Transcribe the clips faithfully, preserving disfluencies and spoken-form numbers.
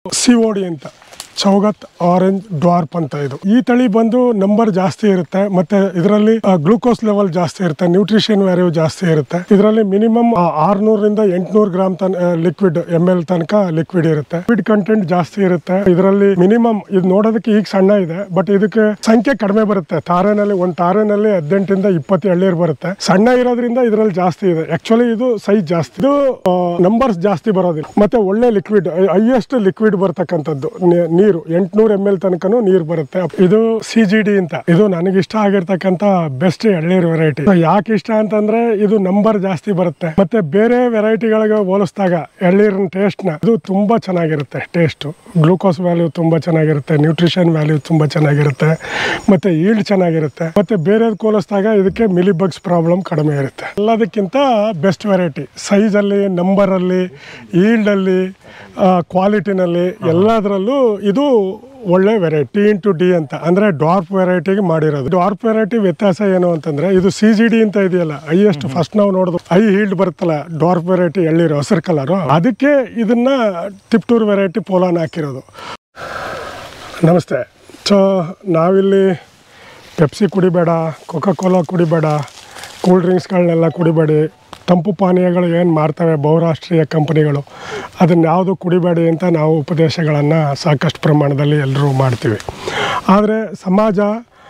COD ಅಂತ ಚೌಗತ್ orange ಡ್ವಾರ್ಪ್ ಅಂತ ಇದು. ಈ ತಳಿ ಬಂದು ನಂಬರ್ ಜಾಸ್ತಿ ಇರುತ್ತೆ, ಮತ್ತೆ ಇದರಲ್ಲಿ ಗ್ಲೂಕೋಸ್ ಲೆವೆಲ್ ಜಾಸ್ತಿ ಇರುತ್ತೆ, ನ್ಯೂಟ್ರಿಷನ್ ವ್ಯಾಲ್ಯೂ ಜಾಸ್ತಿ ಇರುತ್ತೆ. ಇದರಲ್ಲಿ ಮಿನಿಮಮ್ ಆರ್ನೂರಿಂದ ಎಂಟುನೂರು ಗ್ರಾಮ್ ತನ ಲಿಕ್ವಿಡ್ ಎಮ್ ಎಲ್ ತನಕ ಲಿಕ್ವಿಡ್ ಇರುತ್ತೆ. ಲಿಕ್ವಿಡ್ ಕಂಟೆಂಟ್ ಜಾಸ್ತಿ ಇರುತ್ತೆ. ಇದರಲ್ಲಿ ಮಿನಿಮಮ್ ಇದು ನೋಡೋದಕ್ಕೆ ಈಗ ಸಣ್ಣ ಇದೆ, ಬಟ್ ಇದಕ್ಕೆ ಸಂಖ್ಯೆ ಕಡಿಮೆ ಬರುತ್ತೆ. ತಾರೆನಲ್ಲಿ ಒಂದು ತಾರೆನಲ್ಲಿ ಹದಿನೆಂಟರಿಂದ ಇಪ್ಪತ್ತು ಎಳ್ಳೀರು ಬರುತ್ತೆ. ಸಣ್ಣ ಇರೋದ್ರಿಂದ ಇದರಲ್ಲಿ ಜಾಸ್ತಿ ಇದೆ. ಆಕ್ಚುಲಿ ಇದು ಸೈಜ್ ಜಾಸ್ತಿ, ಇದು ನಂಬರ್ಸ್ ಜಾಸ್ತಿ ಬರೋದಿಲ್ಲ. ಮತ್ತೆ ಒಳ್ಳೆ ಲಿಕ್ವಿಡ್, ಹೈಯೆಸ್ಟ್ ಲಿಕ್ವಿಡ್ ಬರ್ತಕ್ಕಂಥದ್ದು ನೀರು ಎಂಟುನೂರು ಎಮ್ ಎಲ್ ತನಕನೂ ನೀರು ಬರುತ್ತೆ. ಇದು ಸಿ ಜಿ ಡಿ ಅಂತ, ಇದು ನನಗೆ ಇಷ್ಟ ಆಗಿರ್ತಕ್ಕಂಥ ಬೆಸ್ಟ್ ಎಳ್ಳೀರು ವೆರೈಟಿ. ಯಾಕೆ ಇಷ್ಟ ಅಂತಂದ್ರೆ ಇದು ನಂಬರ್ ಜಾಸ್ತಿ ಬರುತ್ತೆ, ಮತ್ತೆ ಬೇರೆ ವೆರೈಟಿಗಳಿಗೆ ಹೋಲಿಸಿದಾಗ ಎಳ್ಳೀರಿನ ಟೇಸ್ಟ್ ನ ಇದು ತುಂಬಾ ಚೆನ್ನಾಗಿರುತ್ತೆ. ಟೇಸ್ಟ್, ಗ್ಲೂಕೋಸ್ ವ್ಯಾಲ್ಯೂ ತುಂಬಾ ಚೆನ್ನಾಗಿರುತ್ತೆ, ನ್ಯೂಟ್ರಿಷನ್ ವ್ಯಾಲ್ಯೂ ತುಂಬಾ ಚೆನ್ನಾಗಿರುತ್ತೆ, ಮತ್ತೆ ಈಲ್ಡ್ ಚೆನ್ನಾಗಿರುತ್ತೆ. ಮತ್ತೆ ಬೇರೆ ಹೋಲಿಸಿದಾಗ ಇದಕ್ಕೆ ಮಿಲಿಬಗ್ಸ್ ಪ್ರಾಬ್ಲಮ್ ಕಡಿಮೆ ಇರುತ್ತೆ. ಎಲ್ಲದಕ್ಕಿಂತ ಬೆಸ್ಟ್ ವೆರೈಟಿ ಸೈಜ್ ಅಲ್ಲಿ, ನಂಬರ್ ಅಲ್ಲಿ, ಈಲ್ಡ್ ಅಲ್ಲಿ, ಕ್ವಾಲಿಟಿನಲ್ಲಿ ಎಲ್ಲದರಲ್ಲೂ ಇದು ಒಳ್ಳೆ ವೆರೈಟಿ. ಟಿ ಇಂಟು ಡಿ ಅಂತ ಅಂದ್ರೆ ಡ್ವಾರ್ಪ್ ವೆರೈಟಿಗೆ ಮಾಡಿರೋದು. ಡ್ವಾರ್ಪ್ ವೆರೈಟಿ ವ್ಯತ್ಯಾಸ ಏನು ಅಂತಂದ್ರೆ ಇದು ಸಿ ಜಿ ಡಿ ಅಂತ ಇದೆಯಲ್ಲ, ಹೈಯೆಸ್ಟ್ ಫಸ್ಟ್ ನಾವು ನೋಡೋದು ಹೈ ಹೀಲ್ಡ್ ಬರುತ್ತಲ್ಲ ಡ್ವಾರ್ಪ್ ವೆರೈಟಿ ಎಳ್ಳೀರು ಹಸಿರು ಕಲರ್, ಅದಕ್ಕೆ ಇದನ್ನ ಟಿಪ್ಟೂರ್ ವೆರೈಟಿ ಪೋಲಾನ್ ಹಾಕಿರೋದು. ನಮಸ್ತೆ. ಸೊ ನಾವಿಲ್ಲಿ ಪೆಪ್ಸಿ ಕುಡಿಬೇಡ, ಕೊಕೋ ಕೋಲಾ ಕುಡಿಬೇಡ, ಕೂಲ್ ಡ್ರಿಂಕ್ಸ್ಗಳನ್ನೆಲ್ಲ ಕುಡಿಬೇಡಿ, ತಂಪು ಪಾನೀಯಗಳು ಏನು ಮಾಡ್ತವೆ ಬಹುರಾಷ್ಟ್ರೀಯ ಕಂಪನಿಗಳು, ಅದನ್ನು ಯಾವುದು ಕುಡಿಬೇಡಿ ಅಂತ ನಾವು ಉಪದೇಶಗಳನ್ನು ಸಾಕಷ್ಟು ಪ್ರಮಾಣದಲ್ಲಿ ಎಲ್ಲರೂ ಮಾಡ್ತೀವಿ. ಆದರೆ ಸಮಾಜ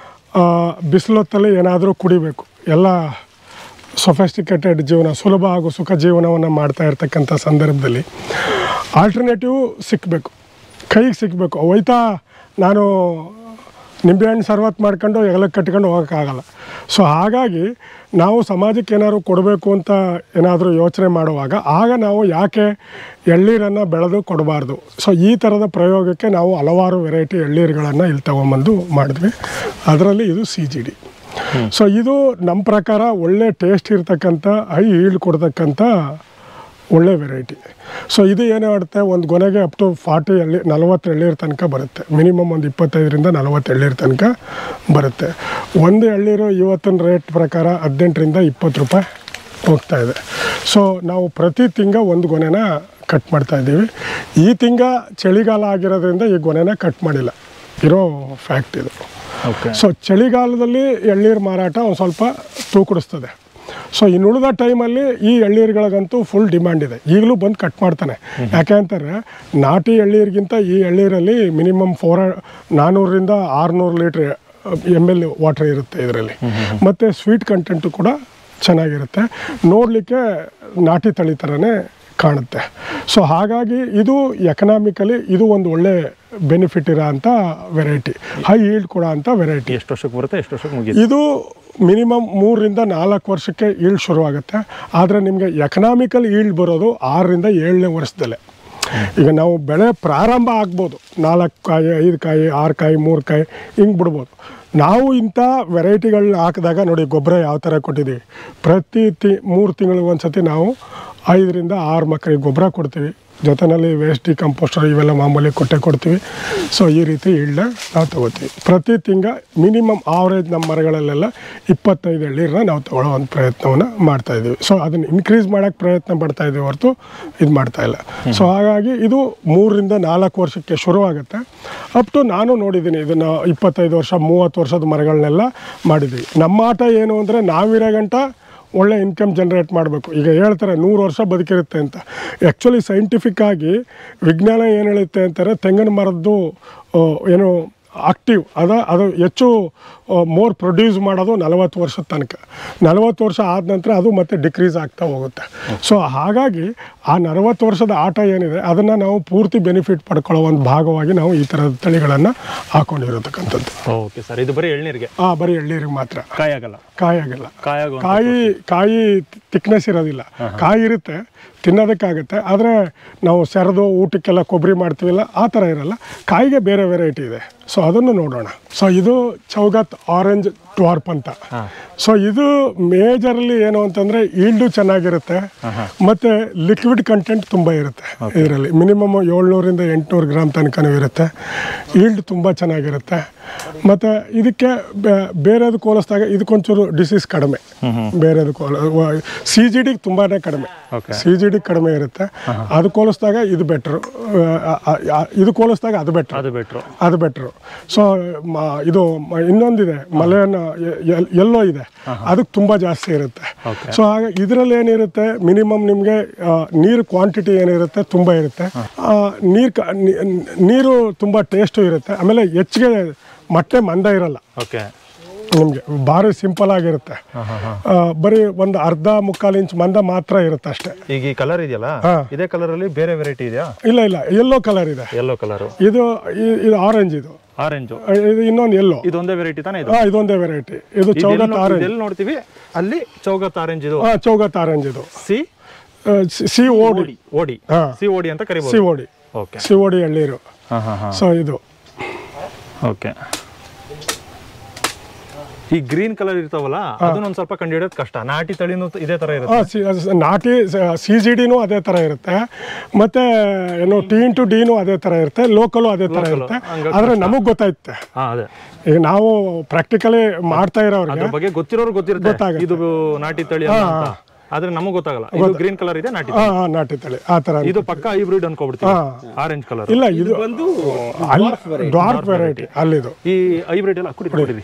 ಬಿಸಿಲೊತ್ತಲ್ಲಿ ಏನಾದರೂ ಕುಡಿಬೇಕು, ಎಲ್ಲ ಸೊಫೆಸ್ಟಿಕೇಟೆಡ್ ಜೀವನ, ಸುಲಭ ಹಾಗೂ ಸುಖ ಜೀವನವನ್ನು ಮಾಡ್ತಾ ಇರ್ತಕ್ಕಂಥ ಸಂದರ್ಭದಲ್ಲಿ ಆಲ್ಟರ್ನೇಟಿವ್ ಸಿಕ್ಕಬೇಕು, ಕೈಗೆ ಸಿಕ್ಕಬೇಕು. ಹೋಯ್ತಾ ನಾನು ನಿಂಬೆಹಣ್ಣು ಸರ್ವತ್ ಮಾಡ್ಕೊಂಡು ಎಗಲಕ್ಕೆ ಕಟ್ಕೊಂಡು ಹೋಗೋಕ್ಕಾಗಲ್ಲ. ಸೊ ಹಾಗಾಗಿ ನಾವು ಸಮಾಜಕ್ಕೆ ಏನಾದ್ರು ಕೊಡಬೇಕು ಅಂತ ಏನಾದರೂ ಯೋಚನೆ ಮಾಡುವಾಗ ಆಗ ನಾವು ಯಾಕೆ ಎಳ್ಳೀರನ್ನು ಬೆಳೆದು ಕೊಡಬಾರ್ದು. ಸೊ ಈ ಥರದ ಪ್ರಯೋಗಕ್ಕೆ ನಾವು ಹಲವಾರು ವೆರೈಟಿ ಎಳ್ಳೀರುಗಳನ್ನು ಇಲ್ಲಿ ತೊಗೊಂಬಂದು ಮಾಡಿದ್ವಿ. ಅದರಲ್ಲಿ ಇದು ಸಿ ಜಿ ಡಿ. ಸೊ ಇದು ನಮ್ಮ ಪ್ರಕಾರ ಒಳ್ಳೆ ಟೇಸ್ಟ್ ಇರ್ತಕ್ಕಂಥ, ಹೈ ಈಲ್ಡ್ ಕೊಡ್ತಕ್ಕಂಥ ಒಳ್ಳೆ ವೆರೈಟಿ. ಸೊ ಇದು ಏನು ಮಾಡುತ್ತೆ, ಒಂದು ಗೊನೆಗೆ ಅಪ್ ಟು ಫಾರ್ಟಿ ಎಳ್ಳಿ ನಲವತ್ತು ಎಳ್ಳೀರು ತನಕ ಬರುತ್ತೆ. ಮಿನಿಮಮ್ ಒಂದು ಇಪ್ಪತ್ತೈದರಿಂದ ನಲವತ್ತು ಎಳ್ಳೀರು ತನಕ ಬರುತ್ತೆ. ಒಂದು ಎಳ್ಳೀರು ಇವತ್ತಿನ ರೇಟ್ ಪ್ರಕಾರ ಹದಿನೆಂಟರಿಂದ ಇಪ್ಪತ್ತು ರೂಪಾಯಿ ಹೋಗ್ತಾ ಇದೆ. ಸೊ ನಾವು ಪ್ರತಿ ತಿಂಗ ಒಂದು ಗೊನೆನ ಕಟ್ ಮಾಡ್ತಾಯಿದ್ದೀವಿ. ಈ ತಿಂಗ ಚಳಿಗಾಲ ಆಗಿರೋದ್ರಿಂದ ಈ ಗೊನೆನ ಕಟ್ ಮಾಡಿಲ್ಲ, ಇರೋ ಫ್ಯಾಕ್ಟ್ ಇದು. ಸೊ ಚಳಿಗಾಲದಲ್ಲಿ ಎಳ್ಳೀರು ಮಾರಾಟ ಒಂದು ಸ್ವಲ್ಪ ತೂಕಡಿಸ್ತದೆ. ಸೊ ಇನ್ನುಳಿದ ಟೈಮಲ್ಲಿ ಈ ಎಳ್ಳೀರುಗಳಿಗಂತೂ ಫುಲ್ ಡಿಮ್ಯಾಂಡ್ ಇದೆ. ಈಗಲೂ ಬಂದು ಕಟ್ ಮಾಡ್ತಾನೆ. ಯಾಕೆ ಅಂತಾರೆ, ನಾಟಿ ಎಳ್ಳೀರಿಗಿಂತ ಈ ಎಳ್ಳೀರಲ್ಲಿ ಮಿನಿಮಮ್ ಫೋರ್ ನಾನ್ನೂರರಿಂದ ಆರುನೂರು ಲೀಟ್ರ್ ಎಮ್ ಎಲ್ ವಾಟರ್ ಇರುತ್ತೆ ಇದರಲ್ಲಿ. ಮತ್ತು ಸ್ವೀಟ್ ಕಂಟೆಂಟು ಕೂಡ ಚೆನ್ನಾಗಿರುತ್ತೆ, ನೋಡಲಿಕ್ಕೆ ನಾಟಿ ತಳಿ ಥರನೇ ಕಾಣುತ್ತೆ. ಸೊ ಹಾಗಾಗಿ ಇದು ಎಕನಾಮಿಕಲಿ ಇದು ಒಂದು ಒಳ್ಳೆ ಬೆನಿಫಿಟ್ ಇರೋ ಅಂಥ ವೆರೈಟಿ, ಹೈ ಈಲ್ಡ್ ಕೊಡೋ ಅಂಥ ವೆರೈಟಿ. ಎಷ್ಟು ವರ್ಷಕ್ಕೆ ಬರುತ್ತೆ, ಎಷ್ಟು ವರ್ಷಕ್ಕೆ ಮುಗಿಯುತ್ತೆ? ಇದು ಮಿನಿಮಮ್ ಮೂರರಿಂದ ನಾಲ್ಕು ವರ್ಷಕ್ಕೆ ಈಲ್ಡ್ ಶುರುವಾಗುತ್ತೆ. ಆದರೆ ನಿಮಗೆ ಎಕನಾಮಿಕಲ್ ಈಲ್ಡ್ ಬರೋದು ಆರರಿಂದ ಏಳನೇ ವರ್ಷದಲ್ಲೇ. ಈಗ ನಾವು ಬೆಳೆ ಪ್ರಾರಂಭ ಆಗ್ಬೋದು, ನಾಲ್ಕು ಕಾಯಿ, ಐದು ಕಾಯಿ, ಆರು ಕಾಯಿ, ಮೂರು ಕಾಯಿ ಹಿಂಗೆ ಬಿಡ್ಬೋದು. ನಾವು ಇಂಥ ವೆರೈಟಿಗಳನ್ನ ಹಾಕಿದಾಗ ನೋಡಿ, ಗೊಬ್ಬರ ಯಾವ ಥರ ಕೊಟ್ಟಿದ್ದೀವಿ. ಪ್ರತಿ ತಿ ಮೂರು ತಿಂಗಳಿಗೆ ಒಂದು ಸತಿ ನಾವು ಐದರಿಂದ ಆರು ಮಕ್ಕಳಿಗೆ ಗೊಬ್ಬರ ಕೊಡ್ತೀವಿ. ಜೊತೆಯಲ್ಲಿ ವೇಸ್ಟ್ ಡಿಕಂಪೋಸ್ಟರ್ ಇವೆಲ್ಲ ಮಾಮೂಲಿ ಕೊಟ್ಟೆ ಕೊಡ್ತೀವಿ. ಸೊ ಈ ರೀತಿ ಈಲ್ಡ್ ನಾವು ತೊಗೋತೀವಿ. ಪ್ರತಿ ತಿಂಗ ಮಿನಿಮಮ್ ಆವ್ರೇಜ್ ನಮ್ಮ ಮರಗಳಲ್ಲೆಲ್ಲ ಇಪ್ಪತ್ತೈದು ಎಳ್ಳೀರನ್ನ ನಾವು ತೊಗೊಳ್ಳೋ ಒಂದು ಪ್ರಯತ್ನವನ್ನು ಮಾಡ್ತಾಯಿದ್ದೀವಿ. ಸೊ ಅದನ್ನು ಇನ್ಕ್ರೀಸ್ ಮಾಡೋಕ್ಕೆ ಪ್ರಯತ್ನ ಪಡ್ತಾಯಿದ್ದೀವಿ ಹೊರತು ಇದು ಮಾಡ್ತಾಯಿಲ್ಲ. ಸೊ ಹಾಗಾಗಿ ಇದು ಮೂರರಿಂದ ನಾಲ್ಕು ವರ್ಷಕ್ಕೆ ಶುರುವಾಗುತ್ತೆ. ಅಪ್ ಟು ನಾನು ನೋಡಿದ್ದೀನಿ ಇದನ್ನು ಇಪ್ಪತ್ತೈದು ವರ್ಷ ಮೂವತ್ತು ವರ್ಷದ ಮರಗಳನ್ನೆಲ್ಲ ಮಾಡಿದ್ದೀವಿ. ನಮ್ಮ ಆಟ ಏನು ಅಂದರೆ ನಾವಿರೋ ಗಂಟ ಒಳ್ಳೆ ಇನ್ಕಮ್ ಜನ್ರೇಟ್ ಮಾಡಬೇಕು. ಈಗ ಹೇಳ್ತಾರೆ ನೂರು ವರ್ಷ ಬದುಕಿರುತ್ತೆ ಅಂತ. ಆ್ಯಕ್ಚುಲಿ ಸೈಂಟಿಫಿಕ್ಕಾಗಿ ವಿಜ್ಞಾನ ಏನು ಹೇಳುತ್ತೆ ಅಂತಾರೆ, ತೆಂಗಿನ ಮರದ್ದು ಏನು ಆಕ್ಟಿವ್ ಅದ ಅದು ಹೆಚ್ಚು ಮೋರ್ ಪ್ರೊಡ್ಯೂಸ್ ಮಾಡೋದು ನಲವತ್ತು ವರ್ಷದ ತನಕ. ನಲವತ್ತು ವರ್ಷ ಆದ ನಂತರ ಅದು ಮತ್ತೆ ಡಿಕ್ರೀಸ್ ಆಗ್ತಾ ಹೋಗುತ್ತೆ. ಸೊ ಹಾಗಾಗಿ ಆ ನಲವತ್ತು ವರ್ಷದ ಆಟ ಏನಿದೆ ಅದನ್ನು ನಾವು ಪೂರ್ತಿ ಬೆನಿಫಿಟ್ ಪಡ್ಕೊಳ್ಳೋ ಒಂದು ಭಾಗವಾಗಿ ನಾವು ಈ ಥರದ ತಳಿಗಳನ್ನು ಹಾಕೊಂಡಿರತಕ್ಕಂಥದ್ದು. ಓಕೆ ಸರ್, ಇದು ಬರೀ ಎಳ್ನೀರಿಗೆ? ಹಾಂ, ಬರೀ ಎಳ್ನೀರಿಗೆ ಮಾತ್ರ. ಕಾಯಿ ಆಗಲ್ಲ? ಕಾಯಿ ಆಗಲ್ಲ. ಕಾಯಿ ಕಾಯಿ ಕಾಯಿ ತಿಕ್ನೆಸ್ ಇರೋದಿಲ್ಲ. ಕಾಯಿ ಇರುತ್ತೆ, ತಿನ್ನೋದಕ್ಕಾಗುತ್ತೆ. ಆದರೆ ನಾವು ಸೆರೆದು ಊಟಕ್ಕೆಲ್ಲ ಕೊಬ್ಬರಿ ಮಾಡ್ತೀವಿಲ್ಲ, ಆ ಥರ ಇರಲ್ಲ. ಕಾಯಿಗೆ ಬೇರೆ ವೆರೈಟಿ ಇದೆ. ಸೊ ಅದನ್ನು ನೋಡೋಣ. ಸೊ ಇದು ಚೌಗತ್ ಆರೆಂಜ್ ಡ್ವಾರ್ಪ್ ಅಂತ. ಸೊ ಇದು ಮೇಜರ್ಲಿ ಏನು ಅಂತಂದರೆ ಈಲ್ಡು ಚೆನ್ನಾಗಿರುತ್ತೆ, ಮತ್ತು ಲಿಕ್ವಿಡ್ ಕಂಟೆಂಟ್ ತುಂಬ ಇರುತ್ತೆ ಇದರಲ್ಲಿ. ಮಿನಿಮಮ್ ಏಳ್ನೂರಿಂದ ಎಂಟುನೂರು ಗ್ರಾಮ್ ತನಕನೂ ಇರುತ್ತೆ. ಈಲ್ಡ್ ತುಂಬ ಚೆನ್ನಾಗಿರುತ್ತೆ. ಮತ್ತು ಇದಕ್ಕೆ ಬೇರೆದಕ್ಕೆ ಹೋಲಿಸಿದಾಗ ಇದಕ್ಕೊಂಚೂರು ಡಿಸೀಸ್ ಕಡಿಮೆ. ಬೇರೆದಕ್ಕೆ ಸಿ ಜಿ ಡಿಗೆ ತುಂಬಾ ಕಡಿಮೆ. ಸಿ ಜಿ ಡಿ ಈಲ್ಡ್ ಕಡಿಮೆ ಇರುತ್ತೆ. ಅದು ಹೋಲಿಸಿದಾಗ ಇದು ಬೆಟ್ರು, ಇದು ಹೋಲಿಸಿದಾಗ ಅದು ಬೆಟ್ರು ಅದು ಬೆಟ್ರು ಅದು ಬೆಟ್ರು ಸೊ ಇದು ಇನ್ನೊಂದಿದೆ ಮಲೆಯನ್ನ ಎಲ್ಲೋ ಇದೆ, ಅದಕ್ಕೆ ತುಂಬ ಜಾಸ್ತಿ ಇರುತ್ತೆ. ಸೊ ಆಗ ಇದರಲ್ಲಿ ಏನಿರುತ್ತೆ, ಮಿನಿಮಮ್ ನಿಮಗೆ ನೀರು ಕ್ವಾಂಟಿಟಿ ಏನಿರುತ್ತೆ ತುಂಬ ಇರುತ್ತೆ. ನೀರು ನೀರು ತುಂಬ ಟೇಸ್ಟು ಇರುತ್ತೆ. ಆಮೇಲೆ ಹೆಚ್ಚಿಗೆ ಮೊಟ್ಟೆ ಮಂದ ಇರಲ್ಲ, ಓಕೆ ನಿಮಗೆ ಭಾರಿ ಸಿಂಪಲ್ ಆಗಿರುತ್ತೆ. ಬರೀ ಒಂದು ಅರ್ಧ ಮುಕ್ಕಾಲು ಇಂಚ್ ಮಂದ ಮಾತ್ರ ಇರುತ್ತೆ ಅಷ್ಟೇ. ಈಗ ಈ ಕಲರ್ ಇದೆಯಲ್ಲ, ಇದೇ ಕಲರ್ ಅಲ್ಲಿ ಬೇರೆ ವೆರೈಟಿ ಇದೆಯಾ? ಇಲ್ಲ ಇಲ್ಲ, ಎಲ್ಲೋ ಕಲರ್ ಇದೆ. ಎಲ್ಲೋ ಕಲರ್ ಇದು ಇದು ಆರೆಂಜ್, ಇದು ಆರೆಂಜ್, ಇದು ಇನ್ನೊಂದು ಎಲ್ಲೋ. ಇದೊಂದೇ ವೆರೈಟಿ ತಾನೇ ಇದು? ಹಾ, ಇದೊಂದೇ ವೆರೈಟಿ. ಇದು ಚೌಗತ್ ಆರೆಂಜ್ ಎಲ್ಲಿ ನೋಡ್ತೀವಿ ಅಲ್ಲಿ, ಚೌಗತ್ ಆರೆಂಜ್ ಇದು. ಹಾ, ಚೌಗತ್ ಆರೆಂಜ್ ಇದು. C C O D O D C O D ಅಂತ ಕರೀಬಹುದು. C O D, okay, C O D ಎಳ್ಳೀರು. ಸೊ ಇದು ಓಕೆ. ಈ ಗ್ರೀನ್ ಕಲರ್ ಇರ್ತಾವಲ್ಲ, ಅದನ್ನೊಂದು ಸ್ವಲ್ಪ ಕಂಡುಹಿಡಿಯೋದು ಕಷ್ಟ. ನಾಟಿ ತಳಿನೂ ಇದೇ ತರ ಇರುತ್ತೆ. ನಾಟಿ ಸಿ ಜಿ ಡಿನೂ ಅದೇ ತರ ಇರುತ್ತೆ, ಮತ್ತೆ ಏನು ಟಿ ಇಂಟು ಡಿನೂ ಅದೇ ತರ ಇರುತ್ತೆ, ಲೋಕಲು ಅದೇ ತರ ಇರುತ್ತೆ. ಆದ್ರೆ ನಮಗ್ ಗೊತ್ತಾಯ್ತೆ, ಈಗ ನಾವು ಪ್ರಾಕ್ಟಿಕಲಿ ಮಾಡ್ತಾ ಇರೋರಿಗೆ ಬಗ್ಗೆ ಗೊತ್ತಿರೋರು ಗೊತ್ತಿರುತ್ತೆ ಇದು ನಾಟಿ ತಳಿ ಅಂತ. ಆದ್ರೆ ನಮಗ್ ಗೊತ್ತಾಗಲ್ಲ. ಇದು ಗ್ರೀನ್ ಕಲರ್ ಇದೆ, ನಾಟಿ ನಾಟಿ ತಳಿ ಆ ತರ. ಇದು ಪಕ್ಕ ಹೈಬ್ರಿಡ್ ಅನ್ಕೋಬಿಡ್ತೀವಿ, ಆರೆಂಜ್ ಕಲರ್. ಇಲ್ಲ, ಇದು ಬಂದು ಡಾರ್ಕ್ ವೆರೈಟಿ ಅಲ್ಲಿದು. ಈ ಹೈಬ್ರಿಡ್ ಎಲ್ಲ ಕುಡಿದ್ರಿ.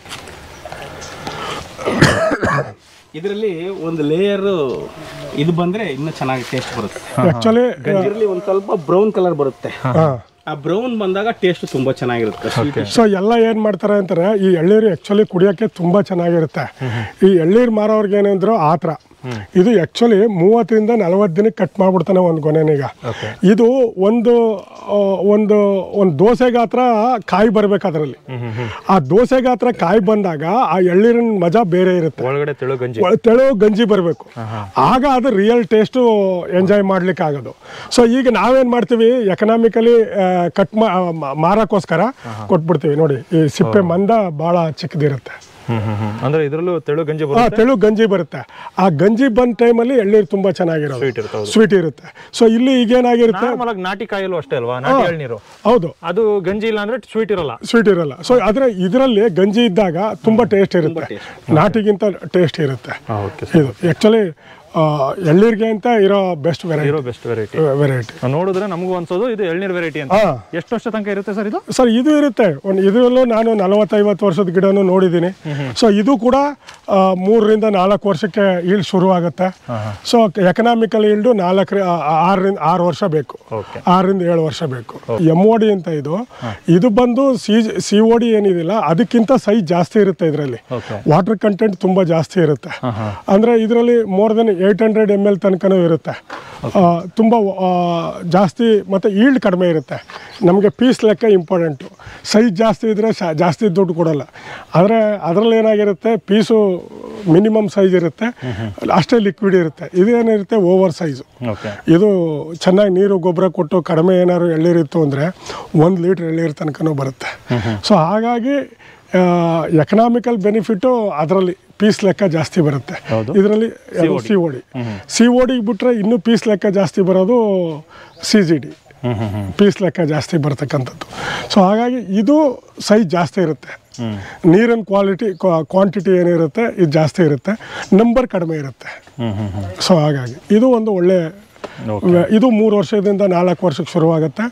ಇದರಲ್ಲಿ ಒಂದು ಲೇಯರ್ ಇದು ಬಂದ್ರೆ ಇನ್ನು ಚೆನ್ನಾಗಿ ಟೇಸ್ಟ್ ಬರುತ್ತೆ. ಆಕ್ಚುಲಿ ಗಂಜಿರಲ್ಲಿ ಒಂದು ಸ್ವಲ್ಪ ಬ್ರೌನ್ ಕಲರ್ ಬರುತ್ತೆ. ಆ ಬ್ರೌನ್ ಬಂದಾಗ ಟೇಸ್ಟ್ ತುಂಬಾ ಚೆನ್ನಾಗಿರುತ್ತೆ. ಸೊ ಎಲ್ಲ ಏನ್ ಮಾಡ್ತಾರೆ ಅಂತಾರೆ, ಈ ಎಳ್ಳೀರು ಆಕ್ಚುಲಿ ಕುಡಿಯೋಕೆ ತುಂಬಾ ಚೆನ್ನಾಗಿರುತ್ತೆ. ಈ ಎಳ್ಳೀರು ಮಾರೋರ್ಗೆ ಏನಂದ್ರು ಆತರ. ಇದು ಆಕ್ಚುಲಿ ಮೂವತ್ತರಿಂದ ನಲವತ್ತು ದಿನಕ್ಕೆ ಕಟ್ ಮಾಡ್ಬಿಡ್ತಾನೆ ಒಂದು ಗೊನೆನೀಗ. ಇದು ಒಂದು ಒಂದು ಒಂದು ದೋಸೆ ಗಾತ್ರ ಕಾಯಿ ಬರ್ಬೇಕು ಅದರಲ್ಲಿ. ಆ ದೋಸೆ ಗಾತ್ರ ಕಾಯಿ ಬಂದಾಗ ಆ ಎಳ್ಳೀರಿನ ಮಜಾ ಬೇರೆ ಇರುತ್ತೆ. ಒಳಗಡೆ ತೆಳು ಗಂಜಿ ತೆಳು ಗಂಜಿ ಬರಬೇಕು, ಆಗ ಅದು ರಿಯಲ್ ಟೇಸ್ಟು ಎಂಜಾಯ್ ಮಾಡ್ಲಿಕ್ಕೆ ಆಗೋದು. ಸೊ ಈಗ ನಾವೇನ್ ಮಾಡ್ತೀವಿ, ಎಕನಾಮಿಕಲಿ ಕಟ್ ಮಾರಕ್ಕೋಸ್ಕರ ಕೊಟ್ಬಿಡ್ತೀವಿ. ನೋಡಿ, ಈ ಸಿಪ್ಪೆ ಮಂದ ಬಹಳ ಚಿಕ್ಕದಿರುತ್ತೆ. ಅಂದ್ರೆ ಇದರಲ್ಲೂ ತೆಳು ಗಂಜಿ ತೆಳು ಗಂಜಿ ಬರುತ್ತೆ. ಆ ಗಂಜಿ ಬಂದ ಟೈಮಲ್ಲಿ ಎಳ್ಳೀರು ತುಂಬಾ ಚೆನ್ನಾಗಿರೋದು, ಸ್ವೀಟ್ ಇರುತ್ತೆ. ಸೊ ಇಲ್ಲಿ ಈಗೇನಾಗಿರುತ್ತೆ, ನಾಟಿ ಕಾಯಲ್ಲೂ ಅಷ್ಟೇ ಅಲ್ವಾ, ನಾಟಿ ಎಳ್ನೀರು. ಹೌದು, ಅದು ಗಂಜಿ ಇಲ್ಲ ಅಂದ್ರೆ ಸ್ವೀಟ್ ಇರಲ್ಲ, ಸ್ವೀಟ್ ಇರಲ್ಲ. ಸೊ ಆದ್ರೆ ಇದರಲ್ಲಿ ಗಂಜಿ ಇದ್ದಾಗ ತುಂಬಾ ಟೇಸ್ಟ್ ಇರುತ್ತೆ, ನಾಟಿಗಿಂತ ಟೇಸ್ಟ್ ಇರುತ್ತೆ. ಇದು ಆಕ್ಚುಲಿ ಎಳ್ಳೀರ್ಗೆ ಅಂತ ಇರೋ ಬೆಸ್ಟ್ ವೆರೈಟಿ ಇರೋ ಬೆಸ್ಟ್ ವೆರೈಟಿ ವೆರೈಟಿ ನೋಡಿದ್ರೆ ನಮಗೂ ಅನ್ಸೋದು ಇದು ಎಳ್ನೀರ್ ವೆರೈಟಿ ಅಂತ. ಎಷ್ಟು ವರ್ಷ ತನಕ ಇರುತ್ತೆ ಸರ್ ಇದು? ಸರ್ ಇದು ಇರುತ್ತೆ ಒಂದು, ಇದರಲ್ಲೂ ನಾನು ನಲವತ್ತೈವತ್ತು ವರ್ಷದ ಗಿಡನೂ ನೋಡಿದ್ದೀನಿ. ಸೊ ಇದು ಕೂಡ ಮೂರರಿಂದ ನಾಲ್ಕು ವರ್ಷಕ್ಕೆ ಈಲ್ಡ್ ಶುರು ಆಗುತ್ತೆ. ಸೊ ಎಕನಾಮಿಕಲ್ ಈಲ್ಡು ನಾಲ್ಕರ ಆರರಿಂದ ಆರು ವರ್ಷ ಬೇಕು, ಆರರಿಂದ ಏಳು ವರ್ಷ ಬೇಕು. ಎಮ್ ಓ ಡಿ ಅಂತ ಇದು ಇದು ಬಂದು ಸಿ ಸಿ ಓ ಡಿ ಏನಿದಿಲ್ಲ ಅದಕ್ಕಿಂತ ಸೈಜ್ ಜಾಸ್ತಿ ಇರುತ್ತೆ. ಇದರಲ್ಲಿ ವಾಟರ್ ಕಂಟೆಂಟ್ ತುಂಬಾ ಜಾಸ್ತಿ ಇರುತ್ತೆ. ಅಂದ್ರೆ ಇದರಲ್ಲಿ more than eight hundred M L ತನಕನೂ ಇರುತ್ತೆ. ತುಂಬ ಜಾಸ್ತಿ ಮತ್ತು ಈಲ್ಡ್ ಕಡಿಮೆ ಇರುತ್ತೆ. ನಮಗೆ ಪೀಸ್ ಲೆಕ್ಕ ಇಂಪಾರ್ಟೆಂಟು. ಸೈಜ್ ಜಾಸ್ತಿ ಇದ್ದರೆ ಜಾಸ್ತಿ ದುಡ್ಡು ಕೊಡೋಲ್ಲ. ಆದರೆ ಅದರಲ್ಲಿ ಏನಾಗಿರುತ್ತೆ, ಪೀಸು ಮಿನಿಮಮ್ ಸೈಜ್ ಇರುತ್ತೆ, ಅಷ್ಟೇ ಲಿಕ್ವಿಡ್ ಇರುತ್ತೆ. ಇದೇನಿರುತ್ತೆ ಓವರ್ ಸೈಜು. ಇದು ಚೆನ್ನಾಗಿ ನೀರು ಗೊಬ್ಬರ ಕೊಟ್ಟು ಕಡಿಮೆ ಏನಾದ್ರು ಎಳ್ಳೀರಿತ್ತು ಅಂದರೆ ಒಂದು ಲೀಟ್ರ್ ಎಳ್ಳೀರು ತನಕನೂ ಬರುತ್ತೆ. ಸೊ ಹಾಗಾಗಿ ಎಕನಾಮಿಕಲ್ ಬೆನಿಫಿಟ್ಟು ಅದರಲ್ಲಿ ಪೀಸ್ ಲೆಕ್ಕ ಜಾಸ್ತಿ ಬರುತ್ತೆ. ಇದರಲ್ಲಿ C O D C O ಡಿಗೆ ಬಿಟ್ಟರೆ ಇನ್ನೂ ಪೀಸ್ ಲೆಕ್ಕ ಜಾಸ್ತಿ ಬರೋದು ಸಿ ಜಿ ಡಿ, ಪೀಸ್ ಲೆಕ್ಕ ಜಾಸ್ತಿ ಬರ್ತಕ್ಕಂಥದ್ದು. ಸೊ ಹಾಗಾಗಿ ಇದು ಸೈಜ್ ಜಾಸ್ತಿ ಇರುತ್ತೆ, ನೀರಿನ ಕ್ವಾಲಿಟಿ ಕ್ವಾಂಟಿಟಿ ಏನಿರುತ್ತೆ ಇದು ಜಾಸ್ತಿ ಇರುತ್ತೆ, ನಂಬರ್ ಕಡಿಮೆ ಇರುತ್ತೆ. ಸೊ ಹಾಗಾಗಿ ಇದು ಒಂದು ಒಳ್ಳೆ, ಇದು ಮೂರು ವರ್ಷದಿಂದ ನಾಲ್ಕು ವರ್ಷಕ್ಕೆ ಶುರುವಾಗುತ್ತೆ.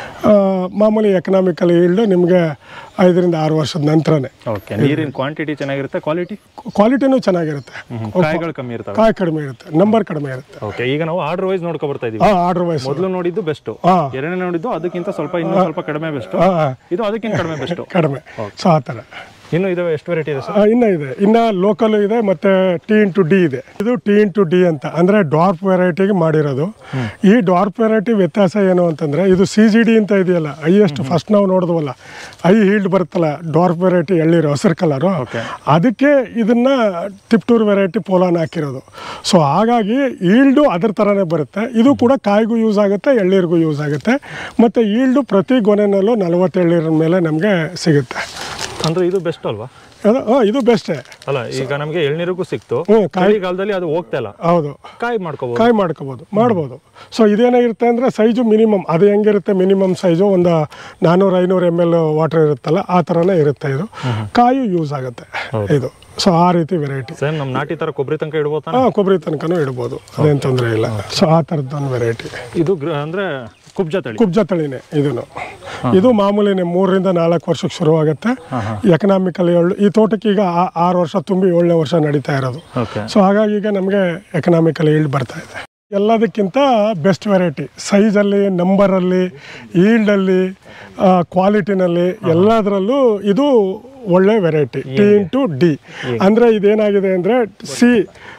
ಮಾಮೂಲಿ ಎಕನಾಮಿಕಲ್ ಈಲ್ಡ್ ನಿಮಗೆ ಐದರಿಂದ ಆರು ವರ್ಷದ ನಂತರನೇ. ನೀರಿನ ಕ್ವಾಂಟಿಟಿ ಚೆನ್ನಾಗಿರುತ್ತೆ, ಕ್ವಾಲಿಟಿ ಕ್ವಾಲಿಟಿನೂ ಚೆನ್ನಾಗಿರುತ್ತೆ, ಕಾಯಿಗಳು ಕಮ್ಮಿ ಇರುತ್ತೆ, ಕಾಯಿ ಕಡಿಮೆ ಇರುತ್ತೆ, ನಂಬರ್ ಕಡಿಮೆ ಇರುತ್ತೆ. ಓಕೆ, ಈಗ ನಾವು ಆರ್ಡರ್ ವೈಸ್ ನೋಡ್ಕೊ ಬರ್ತಾ ಇದೀವಿ. ಆರ್ಡರ್ ವೈಸ್ ಮೊದಲು ನೋಡಿದ್ದು ಬೆಸ್ಟ್, ಎರಡನೇ ನೋಡಿದ್ದು ಅದಕ್ಕಿಂತ ಸ್ವಲ್ಪ ಇನ್ನೂ ಸ್ವಲ್ಪ ಕಡಿಮೆ ಬೆಸ್ಟ್, ಇದು ಅದಕ್ಕಿಂತ ಕಡಿಮೆ ಬೆಸ್ಟ್ ಕಡಿಮೆ. ಸೊ ಆ ಥರ ಇನ್ನು ಇದಾವೆ. ಎಷ್ಟು ವೆರೈಟಿ ಇದೆ ಸರ್? ಇನ್ನೂ ಇದೆ, ಇನ್ನು ಲೋಕಲ್ ಇದೆ, ಮತ್ತೆ ಟಿ ಇಂಟು ಡಿ ಇದೆ. ಇದು ಟಿ ಇಂಟು ಡಿ ಅಂತ ಅಂದರೆ ಡಾರ್ಪ್ ವೆರೈಟಿಗೆ ಮಾಡಿರೋದು. ಈ ಡಾರ್ಪ್ ವೆರೈಟಿ ವ್ಯತ್ಯಾಸ ಏನು ಅಂತಂದರೆ, ಇದು ಸಿ ಜಿ ಡಿ ಅಂತ ಇದೆಯಲ್ಲ, ಹೈಯೆಸ್ಟ್ ಫಸ್ಟ್ ನಾವು ನೋಡಿದ್ವಲ್ಲ ಹೈ ಹೀಲ್ಡ್ ಬರುತ್ತಲ್ಲ ಡಾರ್ಪ್ ವೆರೈಟಿ ಎಳ್ಳೀರು ಹಸಿರು ಕಲರು, ಅದಕ್ಕೆ ಇದನ್ನು ಟಿಪ್ಟೂರ್ ವೆರೈಟಿ ಪೋಲಾನ್ ಹಾಕಿರೋದು. ಸೊ ಹಾಗಾಗಿ ಈಲ್ಡು ಅದ್ರ ಥರನೇ ಬರುತ್ತೆ. ಇದು ಕೂಡ ಕಾಯಿಗೂ ಯೂಸ್ ಆಗುತ್ತೆ, ಎಳ್ಳೀರಿಗೂ ಯೂಸ್ ಆಗುತ್ತೆ. ಮತ್ತು ಈಲ್ಡು ಪ್ರತಿ ಗೊನೆನಲ್ಲೂ ನಲವತ್ತು ಎಳ್ಳೀರಿನ ಮೇಲೆ ನಮಗೆ ಸಿಗುತ್ತೆ. ಅಂದ್ರೆ ಇದು ಬೆಸ್ಟ್ ಅಲ್ವಾ? ಅದು ಹಾ, ಇದು ಬೆಸ್ಟೇ. ಅಲ್ಲ ಈಗ ನಮಗೆ ಎಳ್ನೀರಿಗೂ ಸಿಕ್ತು, ಹ್ಮ್, ಚಳಿಗಾಲದಲ್ಲಿ ಅದು ಹೋಗ್ತಾ ಇಲ್ಲ, ಹೌದು, ಕಾಯಿ ಮಾಡ್ಕೋಬಹುದು. ಕಾಯಿ ಮಾಡ್ಕೋಬೋದು ಮಾಡ್ಬೋದು. ಸೊ ಇದೇನಾಗಿರುತ್ತೆ ಅಂದರೆ ಸೈಜು ಮಿನಿಮಮ್ ಅದು ಹೆಂಗಿರುತ್ತೆ, ಮಿನಿಮಮ್ ಸೈಜು ಒಂದು ನಾನ್ನೂರು ಐನೂರು ಎಮ್ ಎಲ್ ವಾಟರ್ ಇರುತ್ತಲ್ಲ ಆ ಥರನೇ ಇರುತ್ತೆ. ಇದು ಕಾಯಿ ಯೂಸ್ ಆಗುತ್ತೆ ಇದು. ಸೊ ಆ ರೀತಿ ವೆರೈಟಿ ಸೇಮ್ ನಮ್ಮ ನಾಟಿ ತರ ಕೊಬ್ಬರಿ ತನಕ ಇಡ್ಬೋದು. ಹಾಂ, ಕೊಬ್ಬರಿ ತನಕನೂ ಇಡ್ಬೋದು, ಅದೇನು ತೊಂದರೆ ಇಲ್ಲ. ಸೊ ಆ ಥರದ್ದೊಂದು ವೆರೈಟಿ ಇದು ಗ್ರ- ಅಂದ್ರೆ ಕುಬ್ಜ ತಳಿ. ಕುಬ್ಜ ತಳಿನೇ ಇದನ್ನು. ಇದು ಮಾಮೂಲಿನೇ ಮೂರರಿಂದ ನಾಲ್ಕು ವರ್ಷಕ್ಕೆ ಶುರುವಾಗುತ್ತೆ. ಎಕನಾಮಿಕಲಿ ಏಳು ಈ ತೋಟಕ್ಕೆ ಈಗ ಆ- ಆರು ವರ್ಷ ತುಂಬಿ ಏಳನೇ ವರ್ಷ ನಡೀತಾ ಇರೋದು. ಓಕೆ. ಸೊ ಹಾಗಾಗಿ ಈಗ ನಮಗೆ ಎಕನಾಮಿಕಲಿ ಈಲ್ಡ್ ಬರ್ತಾ ಇದೆ. ಎಲ್ಲದಕ್ಕಿಂತ ಬೆಸ್ಟ್ ವೆರೈಟಿ ಸೈಜಲ್ಲಿ, ನಂಬರಲ್ಲಿ, ಈಲ್ಡಲ್ಲಿ, ಕ್ವಾಲಿಟಿನಲ್ಲಿ ಎಲ್ಲದರಲ್ಲೂ ಇದು ಒಳ್ಳೆ ವೆರೈಟಿ. ಟಿ ಇಂಟು ಡಿ ಅಂದರೆ ಇದೇನಾಗಿದೆ ಅಂದರೆ ಸಿ